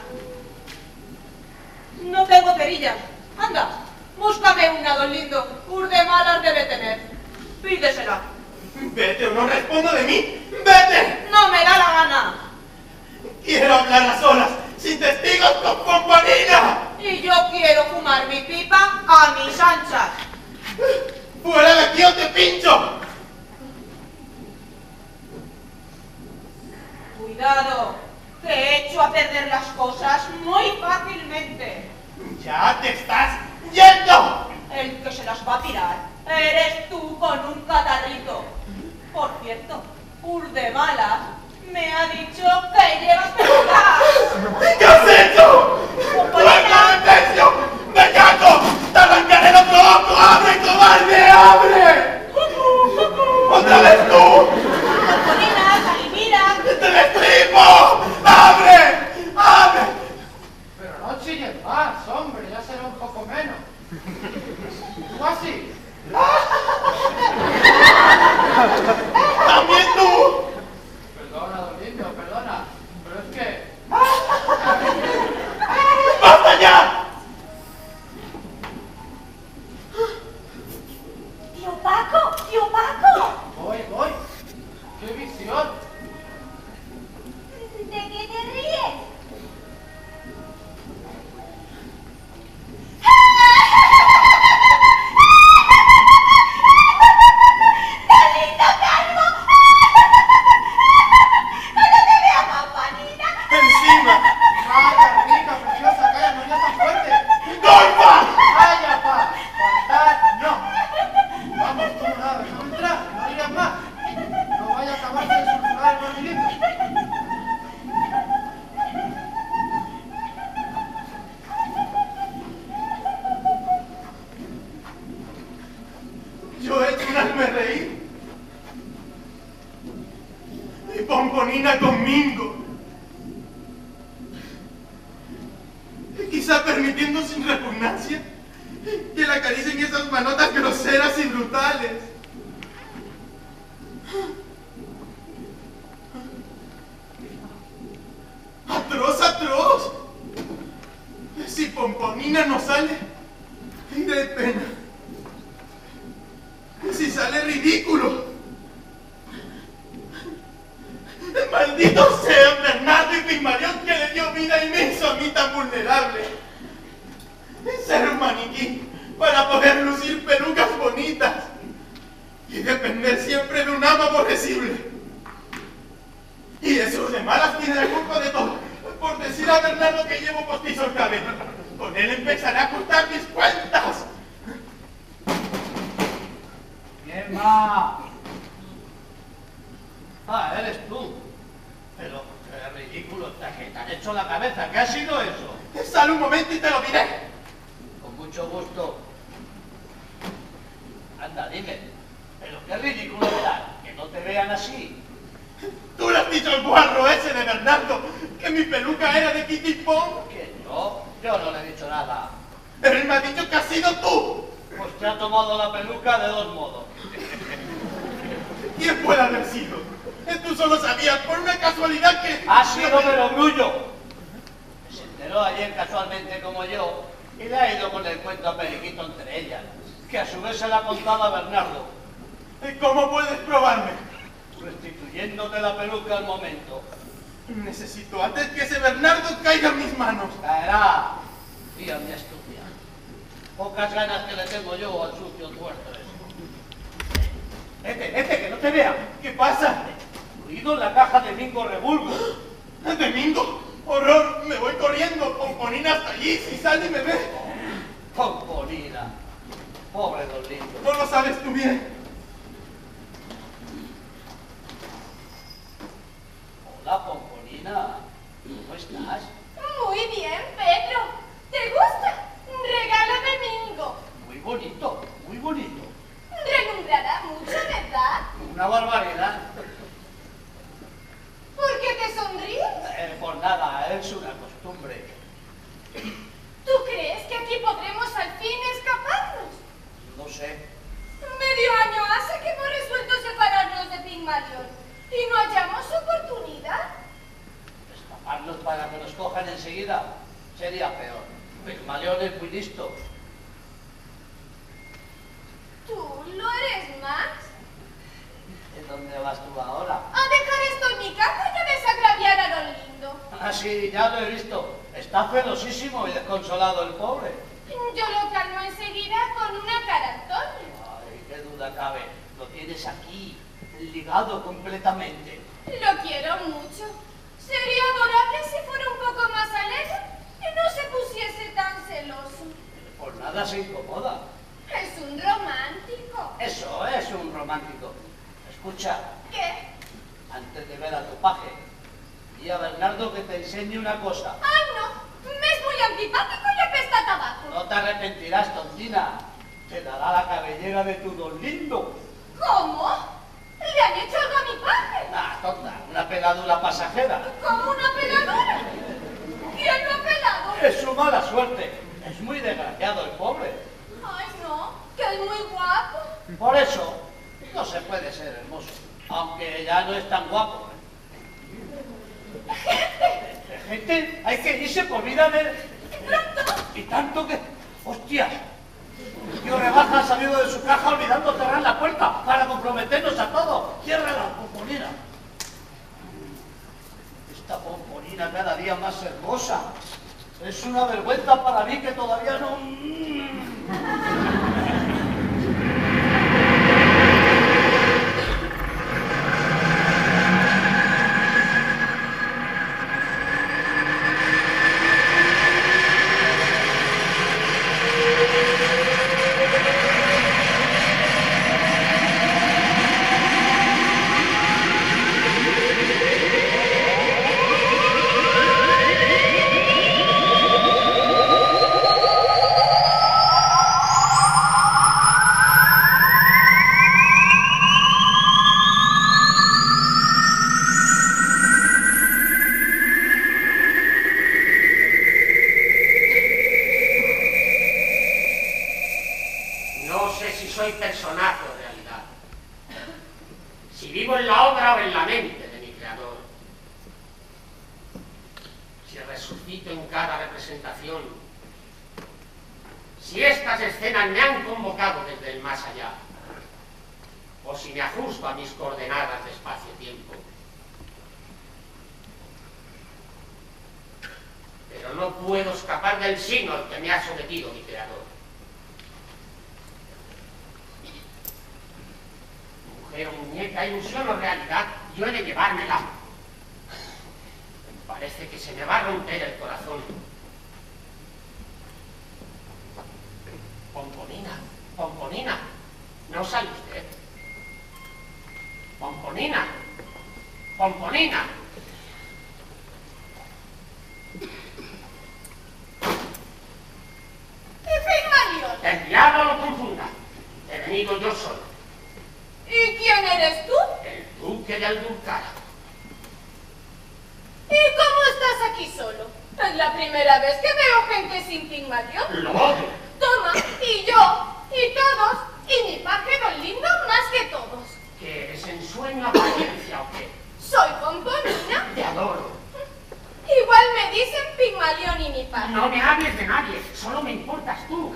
No tengo cerillas. Anda, búscame una, don Lindo. Urde malas debe tener. Pídesela. Vete o no respondo de mí. ¡Vete! No me da la gana. Quiero hablar a solas, sin testigos, con Pomponina. Y yo quiero fumar mi pipa a mis anchas. ¡Fuera de aquí o te pincho! Cuidado, te echo a perder las cosas muy fácilmente. ¡Ya te estás yendo! El que se las va a tirar Eres tú con un catarrito. Por cierto, Urdemalas me ha dicho que llevas peluca. ¿Qué has hecho? ¡Pomponina! ¡Me cago! ¡Te arrancaré el otro ojo! ¡Abre, cobarde! ¡Abre! ¡Otra vez tú! Pomponina, Calimira. ¡Te destripo! ¡Abre! ¡Abre! Pero no chilles más, hombre, ya será un poco menos. ¿Tú así? ¡También tú! Perdona, don Lindo, perdona, pero es que... ¡Basta ya! ¡Tío Paco! ¡Tío Paco! Voy. ¡Qué visión! ¿De qué te ríes? ¡Dalito calvo! ¡Cuando te vea, Pomponina! ¡Encima! ¡Calla, rica, preciosa, calla, no seas tan fuerte! ¡Golpa! ¡Calla, pa! ¡Faltar, no! Vamos, tú nada, déjame entrar, no digas más. No vaya a acabarse de sulfurar el barbilito. Yo he hecho un hazme reír. Y Pomponina conmigo. Quizá permitiendo sin repugnancia que la acaricien esas manotas groseras y brutales. ¡Atroz, atroz! Si Pomponina no sale, iré de pena. Si sale ridículo. ¡Maldito sea Bernardo y Pigmalión que le dio vida y me hizo a mí tan vulnerable! Ser un maniquí para poder lucir pelucas bonitas y depender siempre de un amo aborrecible. Y esos de malas tiene la culpa de todo por decir a Bernardo que llevo postizo el cabello. Con él empezaré a ajustar mis cuentas. ¡Emma! Ah, eres tú. Pero qué ridículo, que te han hecho la cabeza. ¿Qué ha sido eso? Sal un momento y te lo diré. Con mucho gusto. Anda, dime. Pero qué ridículo era. Que no te vean así. Tú le has dicho al guarro ese de Bernardo que mi peluca era de Kitty Pong. ¿Que yo? Yo no le he dicho nada. Pero él me ha dicho que has sido tú. Pues te ha tomado la peluca de dos modos. ¿Quién puede haber sido? Tú solo sabías por una casualidad que... Ha sido Perogrullo. Se enteró ayer casualmente como yo y le ha ido con el cuento a Periquito entre ellas, que a su vez se la ha contado a Bernardo. ¿Cómo puedes probarme? Restituyéndote la peluca al momento. Necesito antes que ese Bernardo caiga en mis manos. Caerá, tía mi astucia. Pocas ganas que le tengo yo al sucio tuerto ese. Que no te vea. ¿Qué pasa? Ruido en la caja de Mingo Revulgo. ¿De Mingo? ¡Horror! Me voy corriendo. Pomponina hasta allí. Si sale y me ve. Pomponina. Pobre don Lindo. No lo sabes tú bien. Hola, Pomponina. ¿Cómo estás? Muy bien, Pedro. ¿Te gusta? Regalo de Mingo. Muy bonito, muy bonito. Renumbrará mucho, ¿verdad? Una barbaridad. ¿Por qué te sonríes? Por nada, es una costumbre. ¿Tú crees que aquí podremos al fin escaparnos? No sé. Medio año hace que hemos resuelto separarnos de Pigmalión y no hallamos oportunidad. Escaparnos para que nos cojan enseguida sería peor. Pigmalión es muy listo. ¿Tú lo eres más? ¿De dónde vas tú ahora? A dejar esto en mi casa y a desagraviar a lo lindo. Ah, sí, ya lo he visto. Está celosísimo y desconsolado el pobre. Yo lo calmo enseguida con una cara Antonio. Ay, qué duda cabe. Lo tienes aquí, ligado completamente. Lo quiero mucho. Sería adorable si fuera un poco más alegre y no se pusiese tan celoso. Por nada se incomoda. Es un romántico. Eso es un romántico. Escucha, ¿Qué? antes de ver a tu paje, y a Bernardo que te enseñe una cosa. Ay, no. Me es muy antipático y apesta a tabaco. No te arrepentirás, tontina. Te dará la cabellera de tu don lindo. ¿Cómo? ¿Le han hecho algo a mi padre? Nah, tonta, una peladura pasajera. ¿Cómo una peladura? ¿Quién lo ha pelado? Es su mala suerte. Es muy desgraciado el pobre. Ay, no, que es muy guapo. Por eso, no se puede ser hermoso. Aunque ya no es tan guapo. Gente, hay que irse por vida de... Y tanto que... ¡Hostias! El tío Rebaja ha salido de su caja olvidando cerrar la puerta para comprometernos a todos. ¡Cierra la pomponina! Esta pomponina cada día más hermosa. Es una vergüenza para mí que todavía no... No sé si soy personaje o realidad, si vivo en la obra o en la mente de mi creador, si resucito en cada representación, si estas escenas me han convocado desde el más allá, o si me ajusto a mis coordenadas de espacio-tiempo. Pero no puedo escapar del signo al que me ha sometido mi creador. Mujer o muñeca, ilusión o realidad, yo he de llevármela. Parece que se me va a romper el corazón. Pomponina, Pomponina, ¿no sale usted? Pomponina, Pomponina. ¡Pigmalión! El diablo lo confunda. He venido yo solo. ¿Y quién eres tú? El duque de Aldurcara. ¿Y cómo estás aquí solo? Es la primera vez que veo gente sin Pigmalión. Lo odio. Toma, y yo, y todos, y mi paje don lindo más que todos. ¿Que eres ensueño apariencia o qué? Soy Pomponina. Te adoro. Igual me dicen Pigmalión y mi paje. No me hables de nadie, solo me importas tú.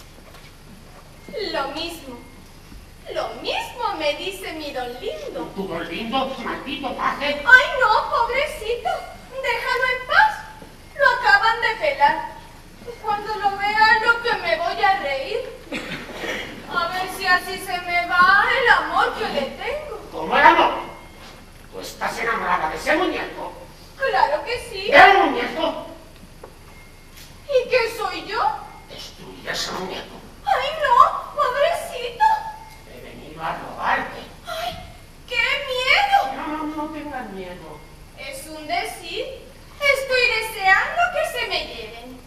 Lo mismo me dice mi don lindo. ¿Tu don lindo, maldito paje? Ay no, pobrecito, déjalo en paz. Lo acaban de pelar. Cuando lo vea lo que me voy a reír. A ver si así se me va el amor que le tengo. ¿Cómo el amor? ¿Tú estás enamorada de ese muñeco? Claro que sí. ¿El muñeco? ¿Y qué soy yo? Destruir ese muñeco. ¡Ay, no! ¡Pobrecito! He venido a robarte. ¡Ay, qué miedo! No tengas miedo. Es un decir. Estoy deseando que se me lleven.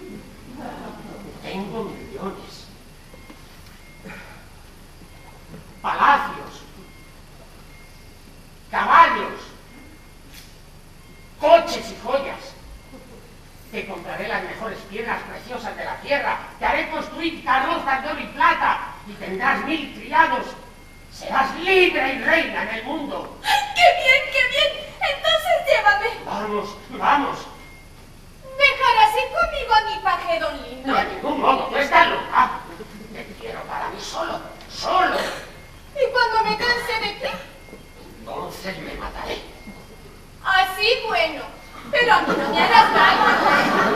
Tengo millones. Palacios. Caballos. Coches y joyas. Te compraré las mejores piedras preciosas de la tierra. Te haré construir carrozas de oro y plata. Y tendrás 1000 criados. Serás libre y reina en el mundo. ¡Qué bien, qué bien! Entonces llévame. Vamos. ¿Dejarás ir conmigo a mi paje don lindo? No, de ningún modo. Tú estás loca. Te quiero para mí solo. ¿Y cuando me canse de ti? Entonces me mataré. Así, bueno. Pero a mí no me harás daño.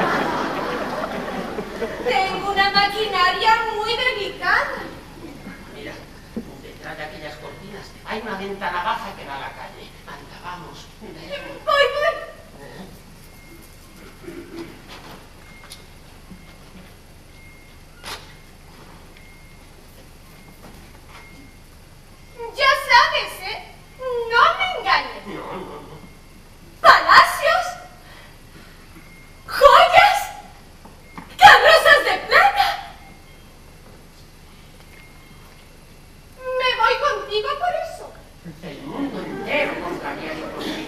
Tengo una maquinaria muy delicada. Mira, detrás de aquellas cortinas hay una ventana baja que da a la calle. Anda, vamos. Voy. castigo por eso. El mundo entero contrariado por ti.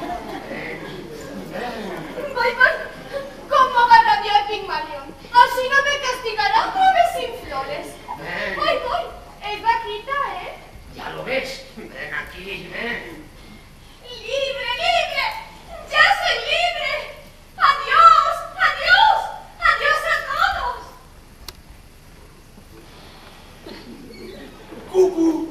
Voy, ¿cómo va rabia Pigmalión? Así no me castigará otra vez sin flores. Voy, es vaquita, ¿eh? Ya lo ves. Ven aquí, ven. ¡Libre, libre! ¡Ya soy libre! ¡Adiós, adiós! ¡Adiós a todos! ¡Cucu!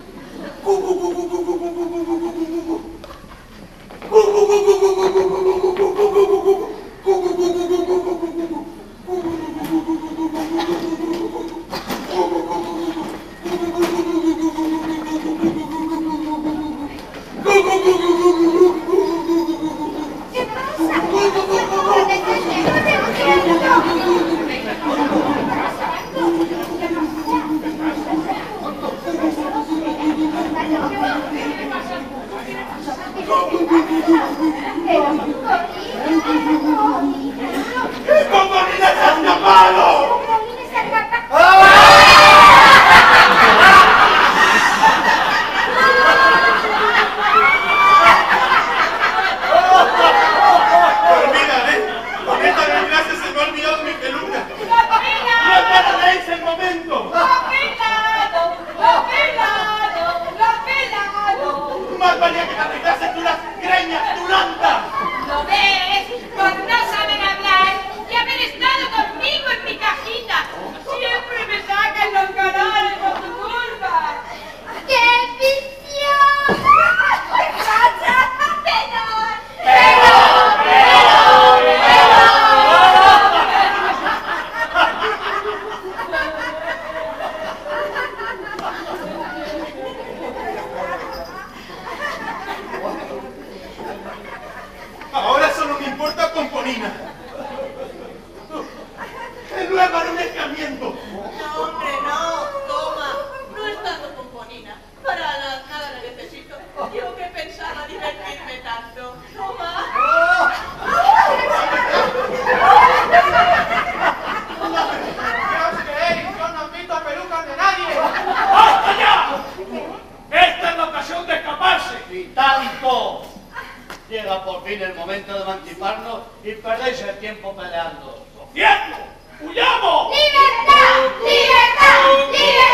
Llega por fin el momento de emanciparnos y perdéis el tiempo peleando. ¡Cierto! ¡Huyamos! ¡Libertad! ¡Libertad!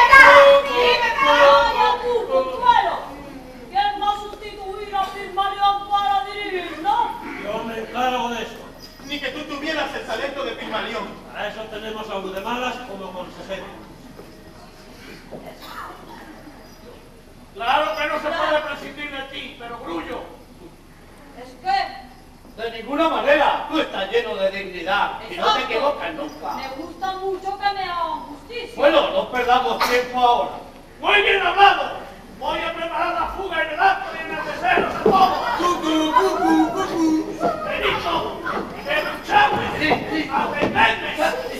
¡Libertad! ¡Vaya puto! ¿Quién va a sustituir a Pigmalión para dirigirnos? Yo me encargo de eso. Ni que tú tuvieras el talento de Pigmalión. Para eso tenemos a Udemalas como consejero. Claro que no se puede prescindir de ti, pero Grullo. ¿Es qué? De ninguna manera. Tú estás lleno de dignidad y no te equivocas nunca. Me gusta mucho que me hagan justicia. Bueno, no perdamos tiempo ahora. Muy bien hablado. Voy a preparar la fuga en el acto y en el deseo de todos. Benito, escuchadme, atendedme.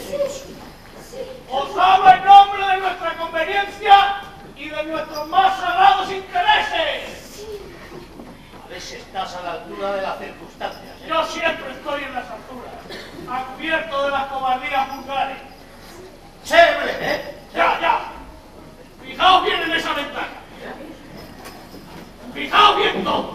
Os hablo en nombre de nuestra conveniencia y de nuestros más sagrados intereses. A ver si estás a la altura de las circunstancias. Yo siempre estoy en las alturas, a cubierto de las cobardías vulgares. ¡Sé breve, ¿eh? Ya. Fijaos bien en esa ventana. Fijaos bien todo.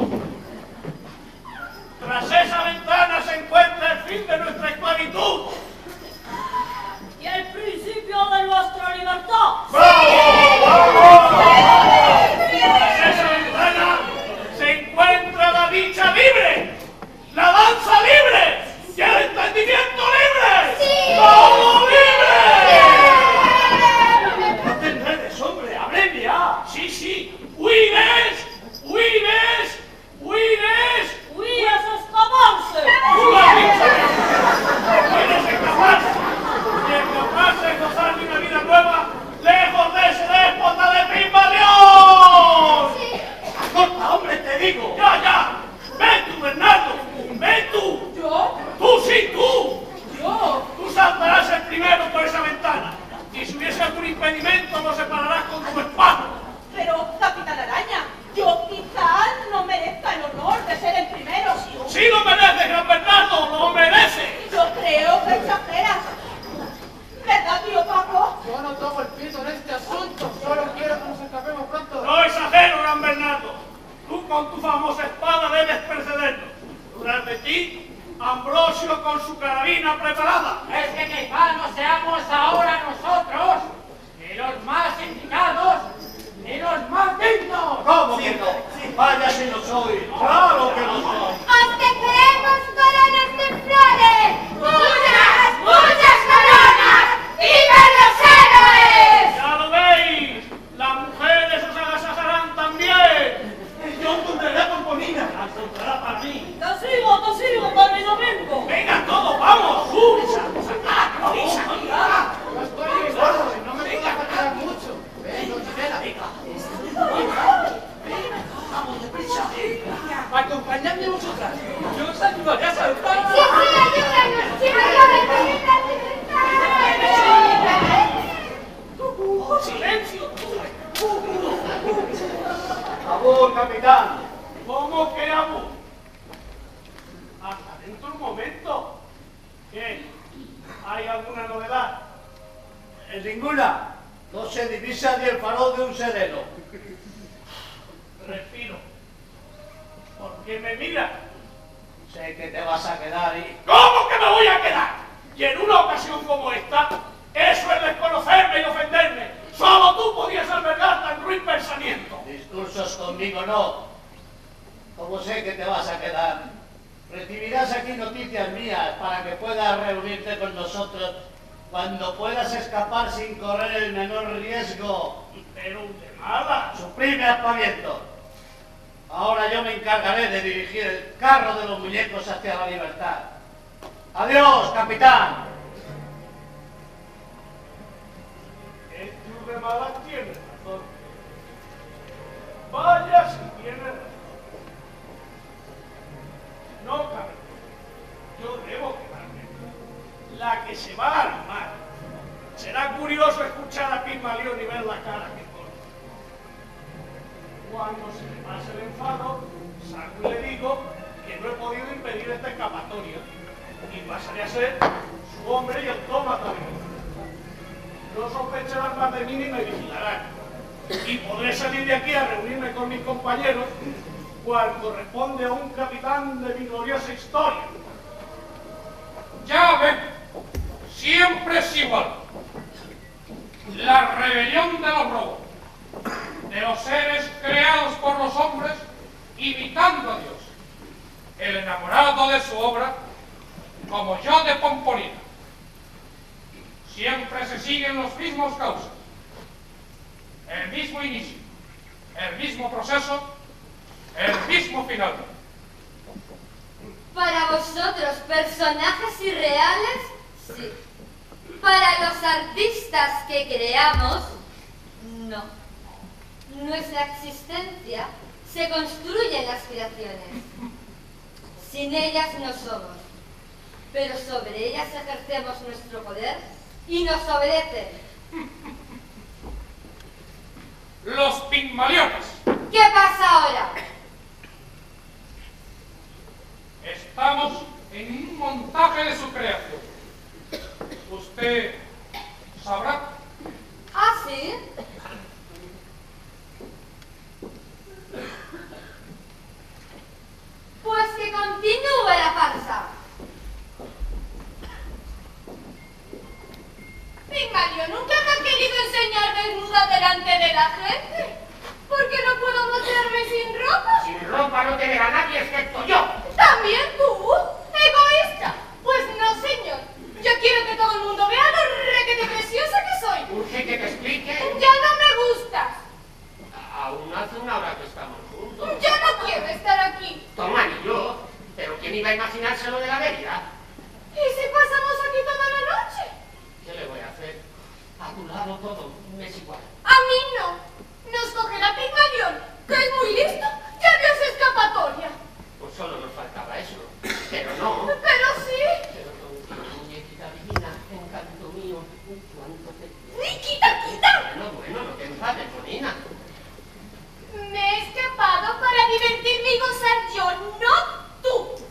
Tras esa ventana se encuentra el fin de nuestra esclavitud. Y el principio de nuestra libertad. ¡Bravo! Tras esa ventana se encuentra la dicha libre, la danza libre y el entendimiento libre. ¡Sí! ¡Todo libre! No te enredes, hombre, abrevia. Sí. ¡Huides! ¡Huir es escaparse! ¡Tú lo has dicho! ¡Puedes escaparse! Y escaparse es gozar de una vida nueva lejos de ese déspota de Pigmalión. ¡Corta, hombre, te digo! ¡Ya! ¡Ven tú, Bernardo! ¡Ven tú! ¿Yo? ¡Tú sí, tú! ¿Yo? Tú saltarás el primero por esa ventana. Y si hubiese algún impedimento, nos separarás con tu espada. Pero, Capitán Araña, con tu famosa espada debes precedernos. Tras de ti, Ambrosio con su carabina preparada. Es que quizá no seamos ahora nosotros ni los más indicados ni los más dignos. ¿Cómo que no? Vaya si lo soy. Claro que lo soy. ¡Os que queremos coronas de flores! ¡Muchas, muchas coronas! ¡Vivan los héroes! ¡Ya lo veis! Las mujeres os agasajarán también. Yo encontraré a Pomponina. La encontrará para mí. Te sigo, padre Domingo. ¡Venga, todos, vamos! ¡Prisa! No estoy listo, no me puedo faltar mucho. Venga, Gisela. Vamos, deprisa. Acompañadme vosotras. Yo os ayudaré a saltar. ¡Sí, ayúdanos! ¡Sí, ¡Silencio! ¡Abur, capitán! ¿Cómo que abur? Hasta dentro un momento. ¿Qué? ¿Hay alguna novedad? Ninguna. No se divisa ni el farol de un sereno. Respiro. ¿Por qué me miras? Sé que te vas a quedar y... ¿Cómo que me voy a quedar? Y en una ocasión como esta, eso es desconocerme y ofenderme. Solo tú podías albergar tan ruin pensamiento. Discursos conmigo no. Como sé que te vas a quedar, recibirás aquí noticias mías para que puedas reunirte con nosotros cuando puedas escapar sin correr el menor riesgo. Pero de nada. Suprime aspaviento. Ahora yo me encargaré de dirigir el carro de los muñecos hacia la libertad. Adiós, capitán. El club de malas tiene razón. Vaya si tiene razón. No, cabrón. Yo debo quedarme. La que se va a armar. Será curioso escuchar a Pigmalión y ver la cara que pone. Cuando se le pase el enfado, salgo y le digo que no he podido impedir esta escapatoria y pasaré a ser su hombre y autómata de mí. No sospecharán más de mí ni me vigilarán. Y podré salir de aquí a reunirme con mis compañeros, cual corresponde a un capitán de mi gloriosa historia. Ya ven, siempre es igual. La rebelión de los robos, de los seres creados por los hombres, imitando a Dios. El enamorado de su obra, como yo de Pomponina. Siempre se siguen los mismos causas, el mismo inicio, el mismo proceso, el mismo final. Para vosotros, personajes irreales, sí. Para los artistas que creamos, no. Nuestra existencia se construye en las creaciones. Sin ellas no somos, pero sobre ellas ejercemos nuestro poder y nos obedecen. Los Pigmaliones. ¿Qué pasa ahora? Estamos en un montaje de su creación. Usted sabrá. ¿Ah, sí? Pues que continúe la farsa. Pigmalio, ¿nunca me ha querido enseñar desnuda delante de la gente? ¿Por qué no puedo mostrarme sin ropa? Sin ropa no te verá nadie excepto yo. ¿También tú? ¿Egoísta? Pues no, señor. Yo quiero que todo el mundo vea lo requete preciosa que soy. Urge que te explique. Ya no me gustas. Aún hace una hora que estamos juntos. Yo no quiero estar aquí. Toma, ni yo. Pero ¿quién iba a imaginárselo de la verga? ¿Y si pasamos aquí toda la noche? ¿Qué le voy a hacer? A tu lado todo me es igual. A mí no. Nos cogerá Pigmalión, que es muy listo. Ya vio su escapatoria. Pues solo nos faltaba eso. Pero no. Pero sí. Pero contigo, muñequita divina, encanto mío, cuánto te quiero. ¡Ni quita! Bueno, no te enfades, Bonina. Me he escapado para divertirme y gozar yo, no tú.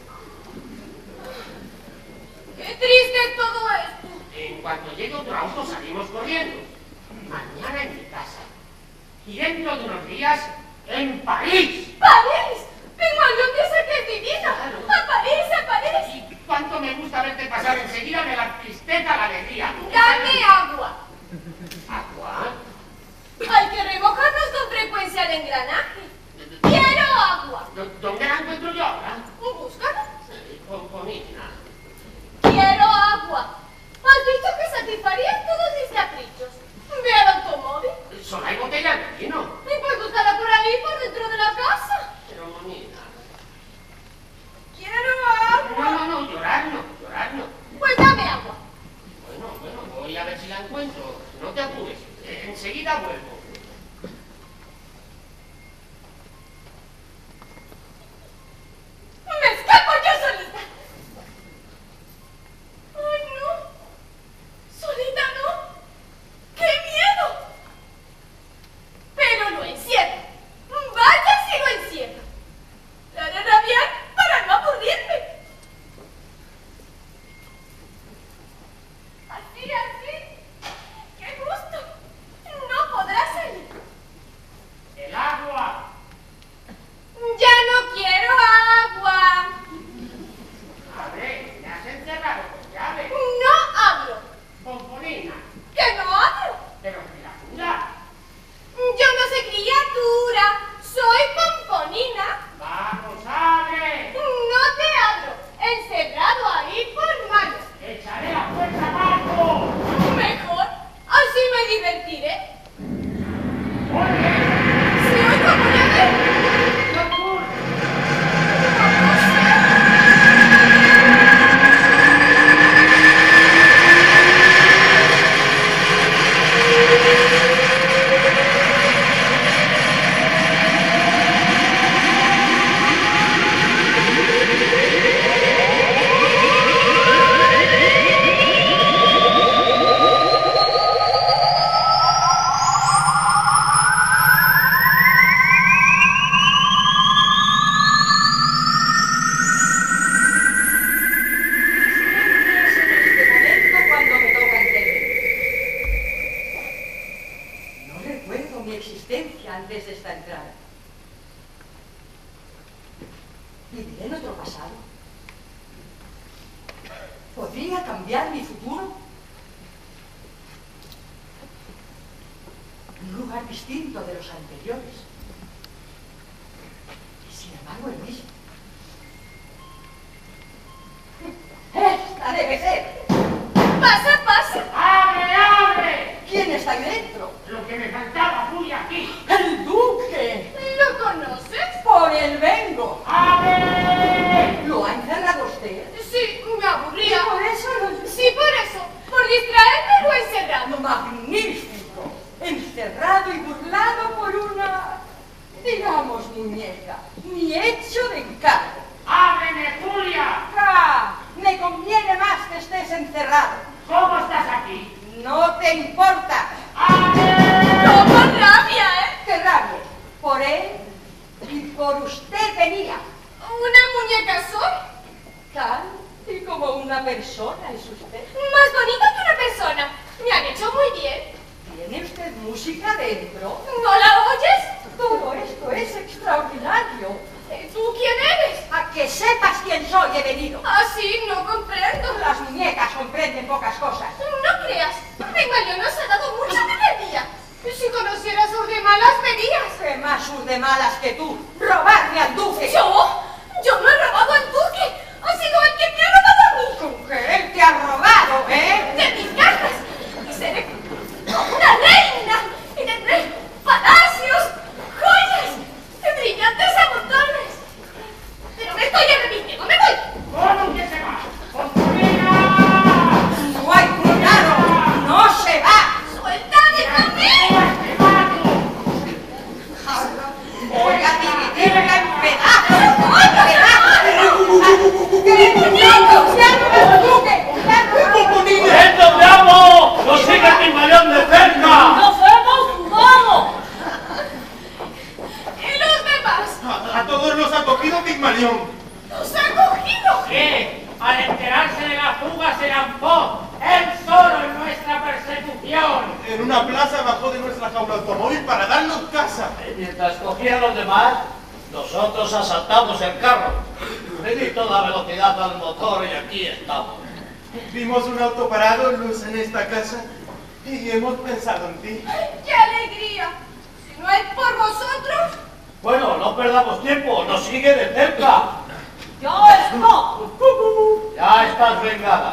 ¡Qué triste es todo esto! En cuanto llegue otro auto salimos corriendo. Mañana en mi casa. Y dentro de unos días ¡En París! ¡París! Pigmalión dice que es divino. ¡A París, a París! Y cuánto me gusta verte pasar enseguida de la tristeza a la alegría. ¡Dame agua! ¿Agua? Hay que remojarnos con frecuencia el engranaje. ¡Quiero agua! ¿Dónde la encuentro yo ahora? Búscala. Pomponina. ¡Quiero agua! Has dicho que satisfarías todos mis caprichos. Ve al automóvil. Solo hay botellas de vino. Y pues búscala por ahí, por dentro de la casa. Pero, monina. ¡Quiero agua! No, llorar no. Pues dame agua. Bueno, voy a ver si la encuentro. No te apures. Enseguida vuelvo. ¡Me escapo yo solita! ¡Ay, no! ¡Solita no! ¡Qué miedo! Pero lo encierro. ¡Vaya si lo encierro! Le haré rabiar para no aburrirme. Así. ¡Qué gusto! No podrá salir. ¡El agua! ¡Ya no quiero agua! Abre, me has encerrado con llave. ¡No abro! Pomponina. ¡Que no abro! Pero criatura. Yo no soy criatura, soy pomponina. Vamos, abre. No te abro, encerrado ahí por manos. Echaré la puerta abajo. Mejor, así me divertiré. Oye. Si oigo voy a ver. No ocurre. Antes de esta entrada. ¿Viviré en otro pasado? ¿Podría cambiar mi futuro? Un lugar distinto de los anteriores. Y sin embargo el mismo. ¡Esta debe ser! ¡Pasa, pasa! ¡Abre! ¿Quién está ahí dentro? Lo que me faltaba, Julia, aquí. ¡El duque! ¿Lo conoces? ¡Por él vengo! ¡Abre! ¿Lo ha encerrado usted? Sí, me aburría. ¿Y por eso lo... Sí, por eso. Por distraerme lo he encerrado. ¡Magnífico! Encerrado y burlado por una, digamos, muñeca. Mi hecho de encargo. ¡Ábreme, Julia! ¡Ah! Me conviene más que estés encerrado. ¿Cómo estás aquí? No te importa. ¡Abre! ¡Como rabia, ¡Qué rabia! Por él y por usted venía. ¿Una muñeca soy? Tal y como una persona es usted. Más bonita que una persona. Me han hecho muy bien. ¿Tiene usted música dentro? ¿No la oyes? Todo esto es extraordinario. ¿Tú quién eres? A que sepas quién soy he venido. Así no comprendo. Las muñecas comprenden pocas cosas. No creas. Pigmalión nos ha dado mucha picardía. Si conocieras sus de malas verías. ¿Qué más sus de malas que tú? ¡Robarme al duque! ¿Yo? Yo no he robado al duque. Ha sido él quien me ha robado a mí. ¿Con que él te ha robado, eh? De mis garras. Y seré como una reina. Y tendré palacios, joyas y brillantes a montones. Pero me estoy arrepintiendo. ¡Me voy! ¿Cómo que se va? ¡Pomponina! ¡No hay cuidado! ¡No se va! ¡Suelta, déjame! ¡Te mato! Voy a dividirla en pedazos. ¡Pedazos! ¡Qué muñeco! ¡Ya no duque! ¡Esto te amo! ¡No sigas Pigmalión de cerca! ¡Nos hemos fugado! ¿Y los demás? A todos los ha cogido Pigmalión. ¡Los ha cogido! ¿Qué? Al enterarse de la fuga se lanzó. Él solo en nuestra persecución. En una plaza bajó de nuestra jaula automóvil para darnos casa. Y mientras cogía a los demás, nosotros asaltamos el carro. Le di toda velocidad al motor y aquí estamos. Vimos un auto parado, luz en esta casa, y hemos pensado en ti. ¡Qué alegría! Si no es por vosotros... Bueno, no perdamos tiempo, nos sigue de cerca. ¡Ya está! Ya estás vengada.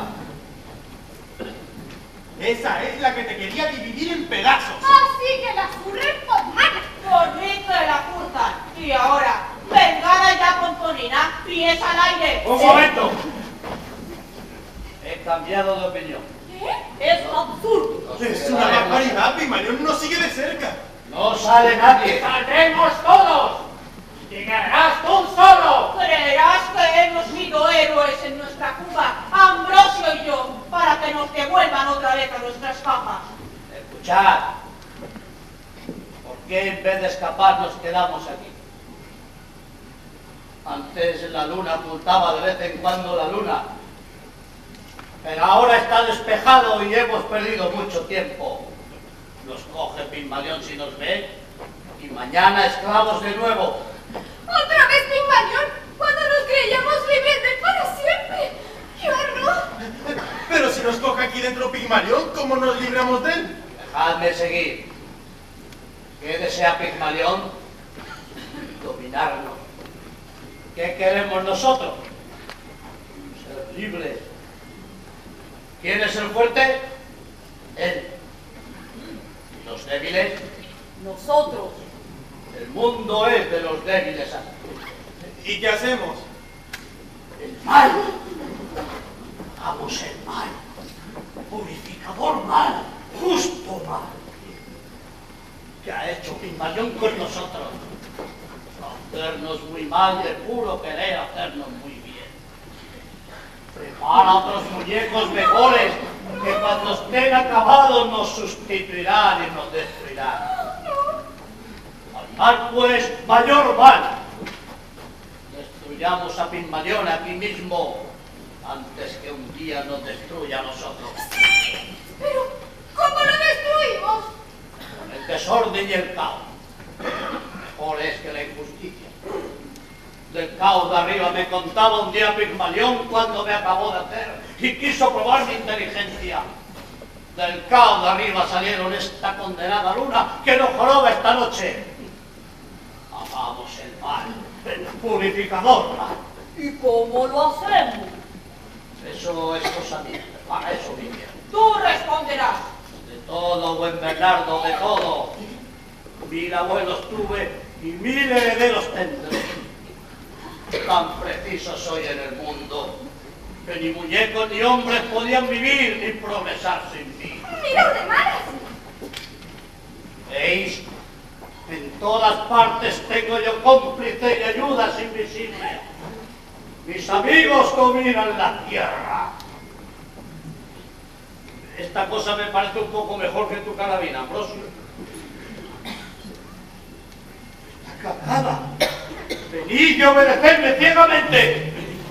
Esa es la que te quería dividir en pedazos. Así que la curren por mano. Bonito de la curta. Y ahora, vengada ya con Tonina, pies al aire. Un momento. He cambiado de opinión. ¿Qué? Es absurdo. Es una barbaridad, Pigmalión nos sigue de cerca. No sale nadie. ¡Saldremos todos! ¡Llegarás tú solo! ¿Creerás que hemos sido héroes en nuestra Cuba, Ambrosio y yo, para que nos devuelvan otra vez a nuestras cajas? Escuchad. ¿Por qué en vez de escapar nos quedamos aquí? Antes la luna ocultaba de vez en cuando la luna. Pero ahora está despejado y hemos perdido mucho tiempo. Nos coge Pigmalión si nos ve y mañana esclavos de nuevo. ¡Otra vez Pigmalión! ¡Cuando nos creíamos libres de él para siempre! ¡Yo no! Pero si nos coge aquí dentro Pigmalión, ¿cómo nos libramos de él? Dejadme seguir. ¿Qué desea Pigmalión? Dominarnos. ¿Qué queremos nosotros? Ser libres. ¿Quién es el fuerte? Él. ¿Y los débiles? Nosotros. El mundo es de los débiles. ¿Y qué hacemos? El mal. Hagamos el mal. Purificador mal. Justo mal. ¿Qué ha hecho Pigmalión con nosotros? Hacernos muy mal de puro querer hacernos muy bien. Prepara otros muñecos mejores que cuando estén acabados nos sustituirán y nos destruirán. Al mal pues, mayor mal. Destruyamos a Pigmalión aquí mismo antes que un día nos destruya a nosotros. ¡Sí! Pero, ¿cómo lo destruimos? Con el desorden y el caos. Mejor es que la injusticia. Del caos de arriba me contaba un día Pigmalión cuando me acabó de hacer y quiso probar mi inteligencia. Del caos de arriba salieron esta condenada luna que nos joroba esta noche. Hagamos el mal, el purificador mal. ¿Y cómo lo hacemos? Eso es cosa mía, para eso vinieron. Tú responderás. De todo, buen Bernardo, de todo. 1000 abuelos tuve y 1000 herederos tendré. Tan preciso soy en el mundo que ni muñecos ni hombres podían vivir ni progresar sin mí. ¡Mira de malas! ¿Veis? En todas partes tengo yo cómplice y ayudas invisibles. Mis amigos dominan la tierra. Esta cosa me parece un poco mejor que tu carabina, Ambrosio. Está cargada. Venid y obedecedme ciegamente.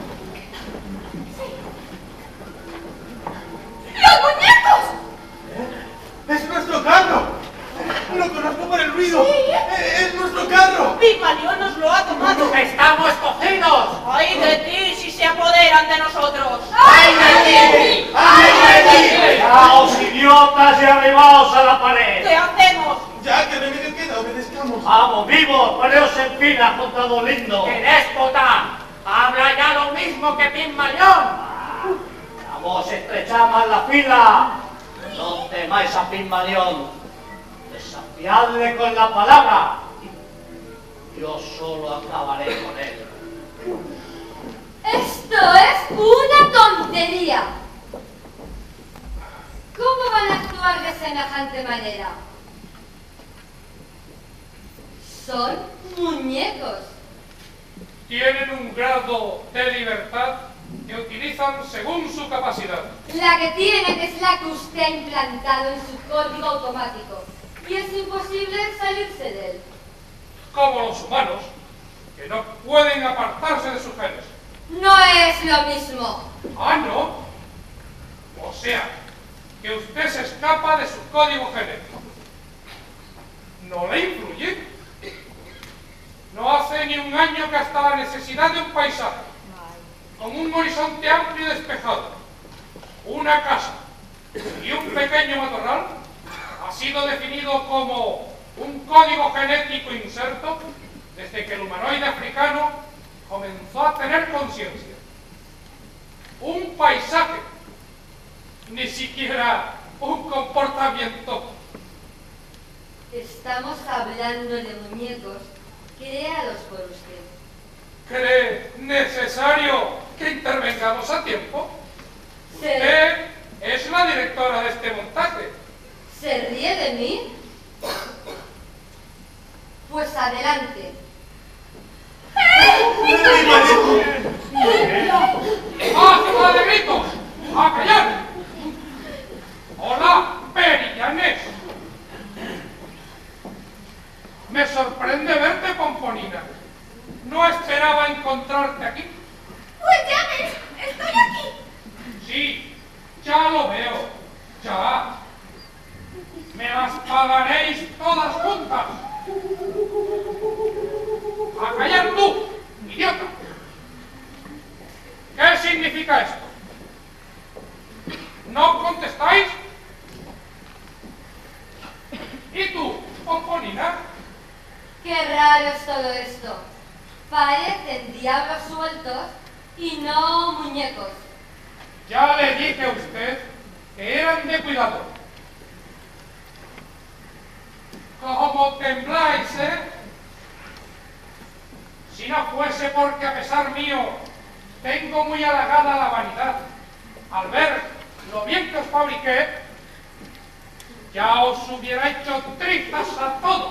¡Los muñecos! ¡Es nuestro carro! ¡Lo conozco por el ruido! ¿Sí? ¡Es nuestro carro! Pigmalión nos lo ha tomado. ¡Estamos cogidos! ¡Ay de ti si se apoderan de nosotros! ¡Ay de ti! ¡Ay de ti! ¡Pegaos, idiotas, y arribaos a la pared! ¿Qué hacemos? Ya, ¿qué remedio queda? Obedezcamos. ¡Vamos, vivos! ¡Poneos en fila contra Dolindo! ¡Qué déspota! ¡Habla ya lo mismo que Pigmalión! ¡A vos estrechamos la fila! No temáis a Pigmalión. Desafiadle con la palabra. Yo solo acabaré con él. Esto es una tontería. ¿Cómo van a actuar de semejante manera? Son muñecos. Tienen un grado de libertad que utilizan según su capacidad. La que tienen es la que usted ha implantado en su código automático. Y es imposible salirse de él. Como los humanos, que no pueden apartarse de sus genes. No es lo mismo. Ah, ¿no? O sea, que usted se escapa de su código genético. ¿No le influye? No hace ni un año que hasta la necesidad de un paisaje, con un horizonte amplio y despejado, una casa y un pequeño matorral, ha sido definido como un código genético inserto desde que el humanoide africano comenzó a tener conciencia. Un paisaje, ni siquiera un comportamiento. Estamos hablando de muñecos creados por usted. ¿Cree necesario que intervengamos a tiempo? Sí. Usted es la directora de este montaje. ¿Se ríe de mí? Pues adelante. ¡Basta de gritos! ¡A callar! ¡Hola, Perillanes! Me sorprende verte, Pomponina. No esperaba encontrarte aquí. Pues ya ves, estoy aquí. Sí, ya lo veo. Ya. Me las pagaréis todas juntas. ¡A callar tú, idiota! ¿Qué significa esto? ¿No contestáis? ¿Y tú, Pomponina? Qué raro es todo esto. Parecen diablos sueltos y no muñecos. Ya le dije a usted que eran de cuidado. ¿Cómo tembláis, Si no fuese porque a pesar mío tengo muy halagada la vanidad al ver lo bien que os fabriqué, ya os hubiera hecho trizas a todos,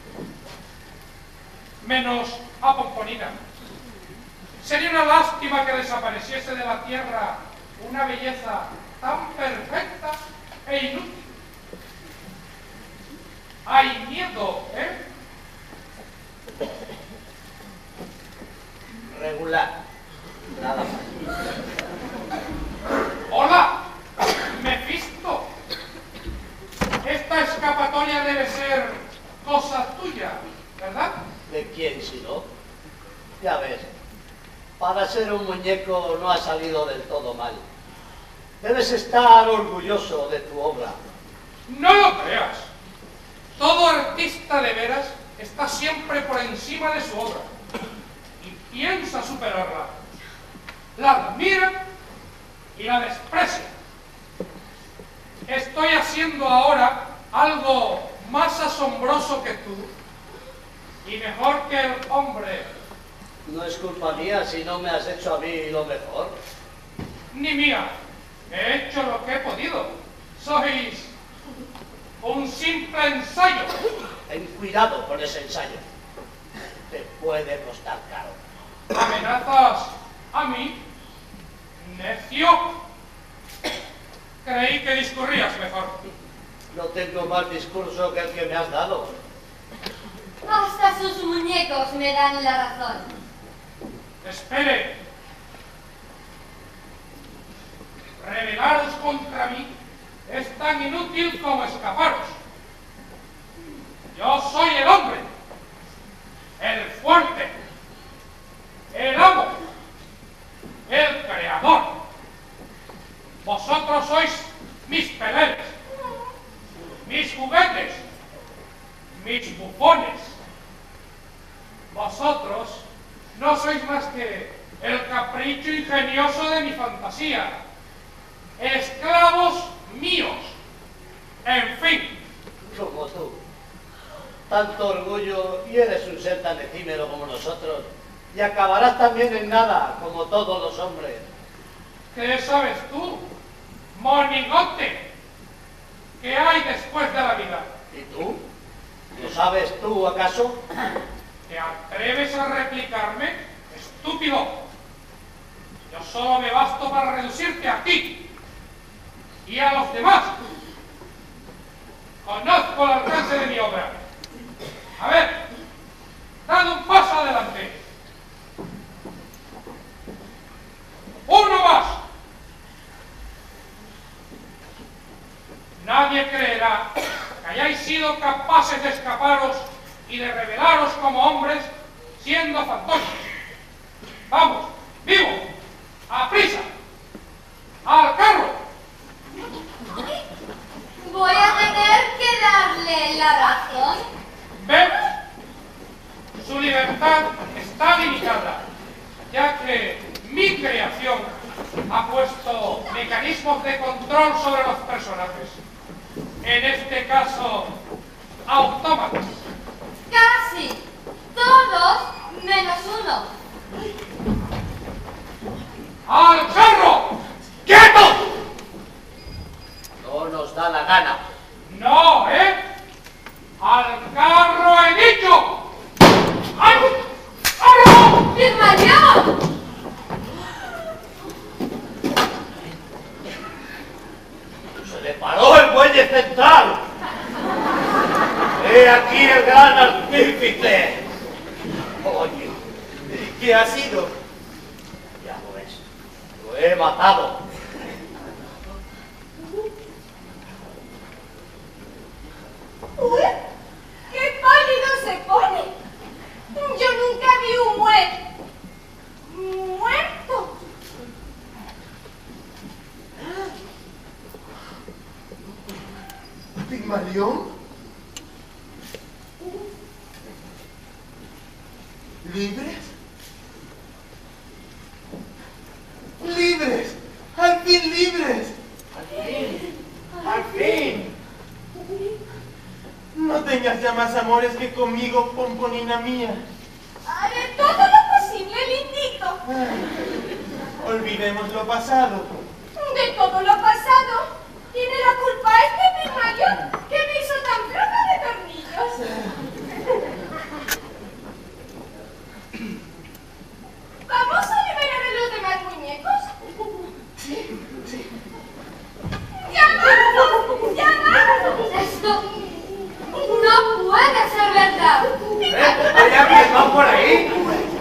menos a Pomponina. Sería una lástima que desapareciese de la tierra una belleza tan perfecta e inútil. Hay miedo, Regular. Nada más. ¡Hola! ¡Mefisto! Esta escapatoria debe ser cosa tuya, ¿verdad? ¿De quién si no? Ya ves, para ser un muñeco no ha salido del todo mal. Debes estar orgulloso de tu obra. No lo creas. Todo artista de veras está siempre por encima de su obra y piensa superarla. La admira y la desprecia. Estoy haciendo ahora algo más asombroso que tú y mejor que el hombre. No es culpa mía si no me has hecho a mí lo mejor. Ni mía. He hecho lo que he podido. Sois un simple ensayo. Ten cuidado con ese ensayo. Te puede costar caro. ¿Amenazas a mí? Necio. Creí que discurrías mejor. No tengo más discurso que el que me has dado. Hasta sus muñecos me dan la razón. Espere. Rebelaros contra mí es tan inútil como escaparos. Yo soy el hombre, el fuerte, el amo, el creador. Vosotros sois mis peleles, mis juguetes, mis bufones. Vosotros no sois más que el capricho ingenioso de mi fantasía, esclavos míos. En fin. Como tú. Tanto orgullo y eres un ser tan efímero como nosotros y acabarás también en nada, como todos los hombres. ¿Qué sabes tú, monigote? ¿Qué hay después de la vida? ¿Y tú? ¿Lo sabes tú, acaso? ¿Te atreves a replicarme, estúpido? Yo solo me basto para reducirte a ti y a los demás. Conozco el alcance de mi obra. A ver, dad un paso adelante. Uno más. será que hayáis sido capaces de escaparos y de rebelaros como hombres siendo fantoches. Vamos, vivo, a prisa, al carro. Voy a tener que darle la razón. ¿Ves? Su libertad está limitada, ya que mi creación ha puesto mecanismos de control sobre los personajes. En este caso, autómatas. Casi todos menos uno. ¡Al carro! ¡Quieto! No nos da la gana. No, ¿eh? ¡Al carro he dicho! ¡Ay! ¡Carro! ¡Pigmalión! Se le paró el muelle central. He aquí el gran artífice. Oye, ¿qué ha sido? ya lo ves. Lo he matado. ¡Uy! ¡Qué pálido se pone! Yo nunca vi un muerto. ¿Pigmalión? ¿Libres? ¡Libres! ¡Al fin libres! ¡Al fin! No tengas ya más amores que conmigo, pomponina mía. Haré todo lo posible, lindito. Olvidemos lo pasado. De todo lo pasado, tiene la culpa este Pigmalión que me hizo tan floja de tornillos. ¿Vamos a liberar a los demás muñecos? Sí, sí. ¡Ya vamos! ¡Ya vamos! Esto no puede ser verdad. ¿Hay alguien más por ahí?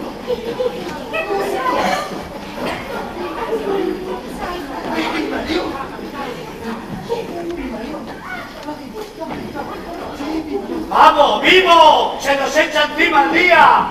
¡Vamos, vivo! ¡Se nos echa encima el día!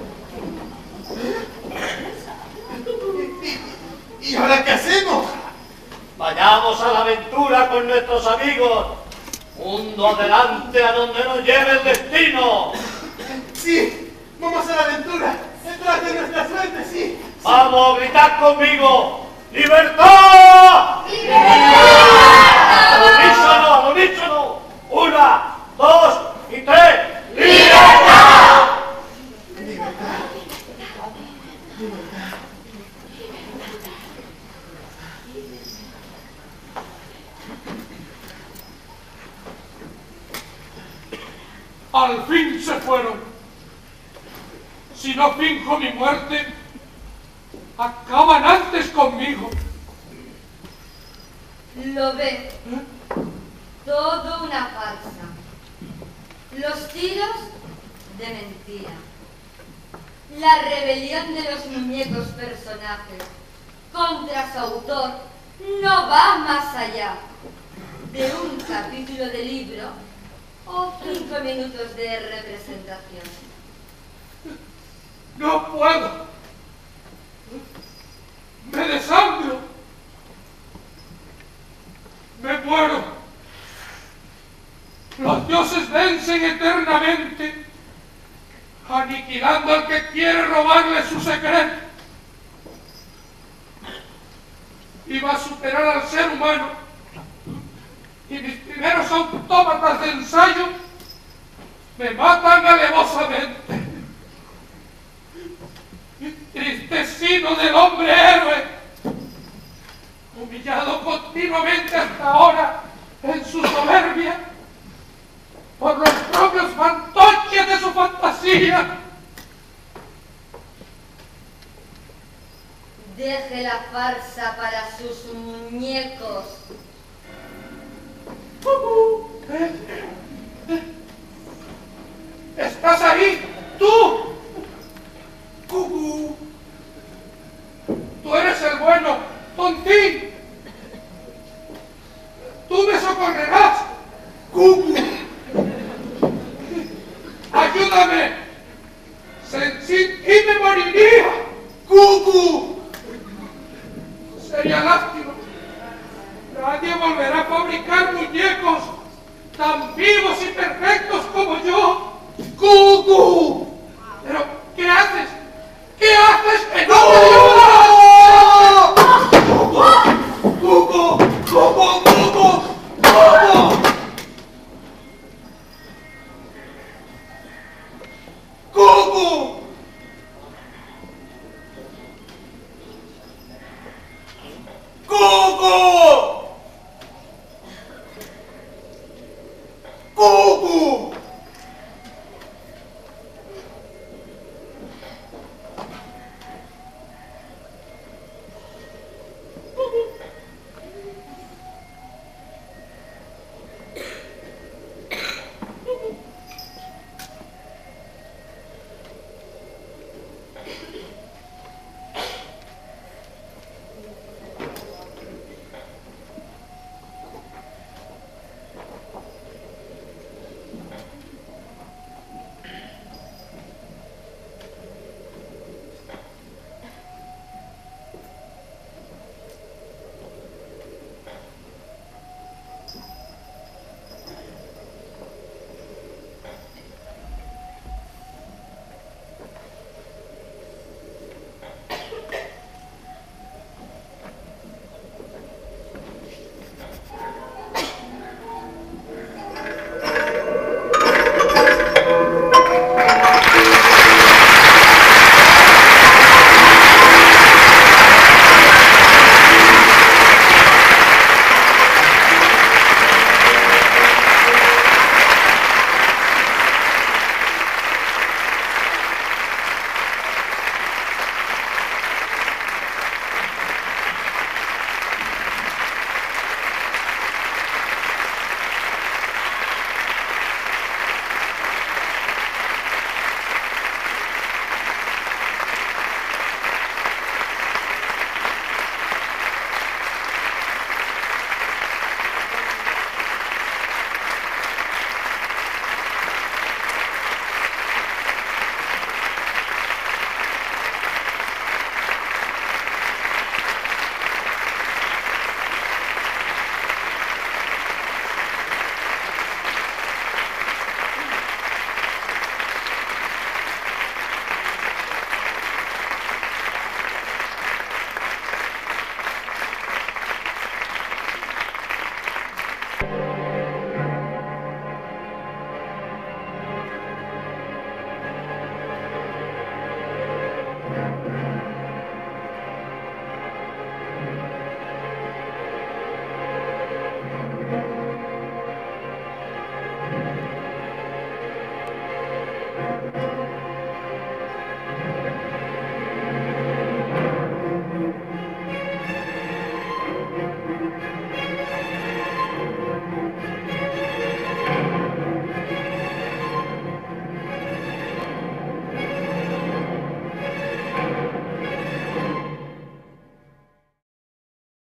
¿Y ahora qué hacemos? Vayamos a la aventura con nuestros amigos. Mundo adelante a donde nos lleve el destino. Sí, vamos a la aventura. Detrás de nuestra suerte, sí. Vamos, gritad conmigo. ¡Libertad! ¡Libertad! ¡Al unísono! 1, 2 y 3. ¡Libertad! Al fin se fueron. Si no finjo mi muerte, acaban antes conmigo. Lo ve. Todo una farsa. Los tiros de mentira. La rebelión de los muñecos personajes contra su autor no va más allá de un capítulo de libro o 5 minutos de representación. No puedo. Me desangro. Me muero. Los dioses vencen eternamente, aniquilando al que quiere robarle su secreto. Y va a superar al ser humano. Y mis primeros autómatas de ensayo me matan alevosamente. Tristecino del hombre héroe, humillado continuamente hasta ahora en su soberbia por los propios fantoches de su fantasía. Deje la farsa para sus muñecos. ¿Estás ahí? ¡Tú! Tú eres el bueno, Tontín. Tú me socorrerás. moriría. ¡Cucu! Sería lástima. Nadie volverá a fabricar muñecos tan vivos y perfectos como yo. ¡Cucu! Pero, ¿qué haces? ¿Qué haces que no me ayudas? ¡Cucu! ¡Cucu! ¡Cucu! ¡Cucu! ¡Cucu! ¡Cucu! ¡Cucu! ¡Cucu!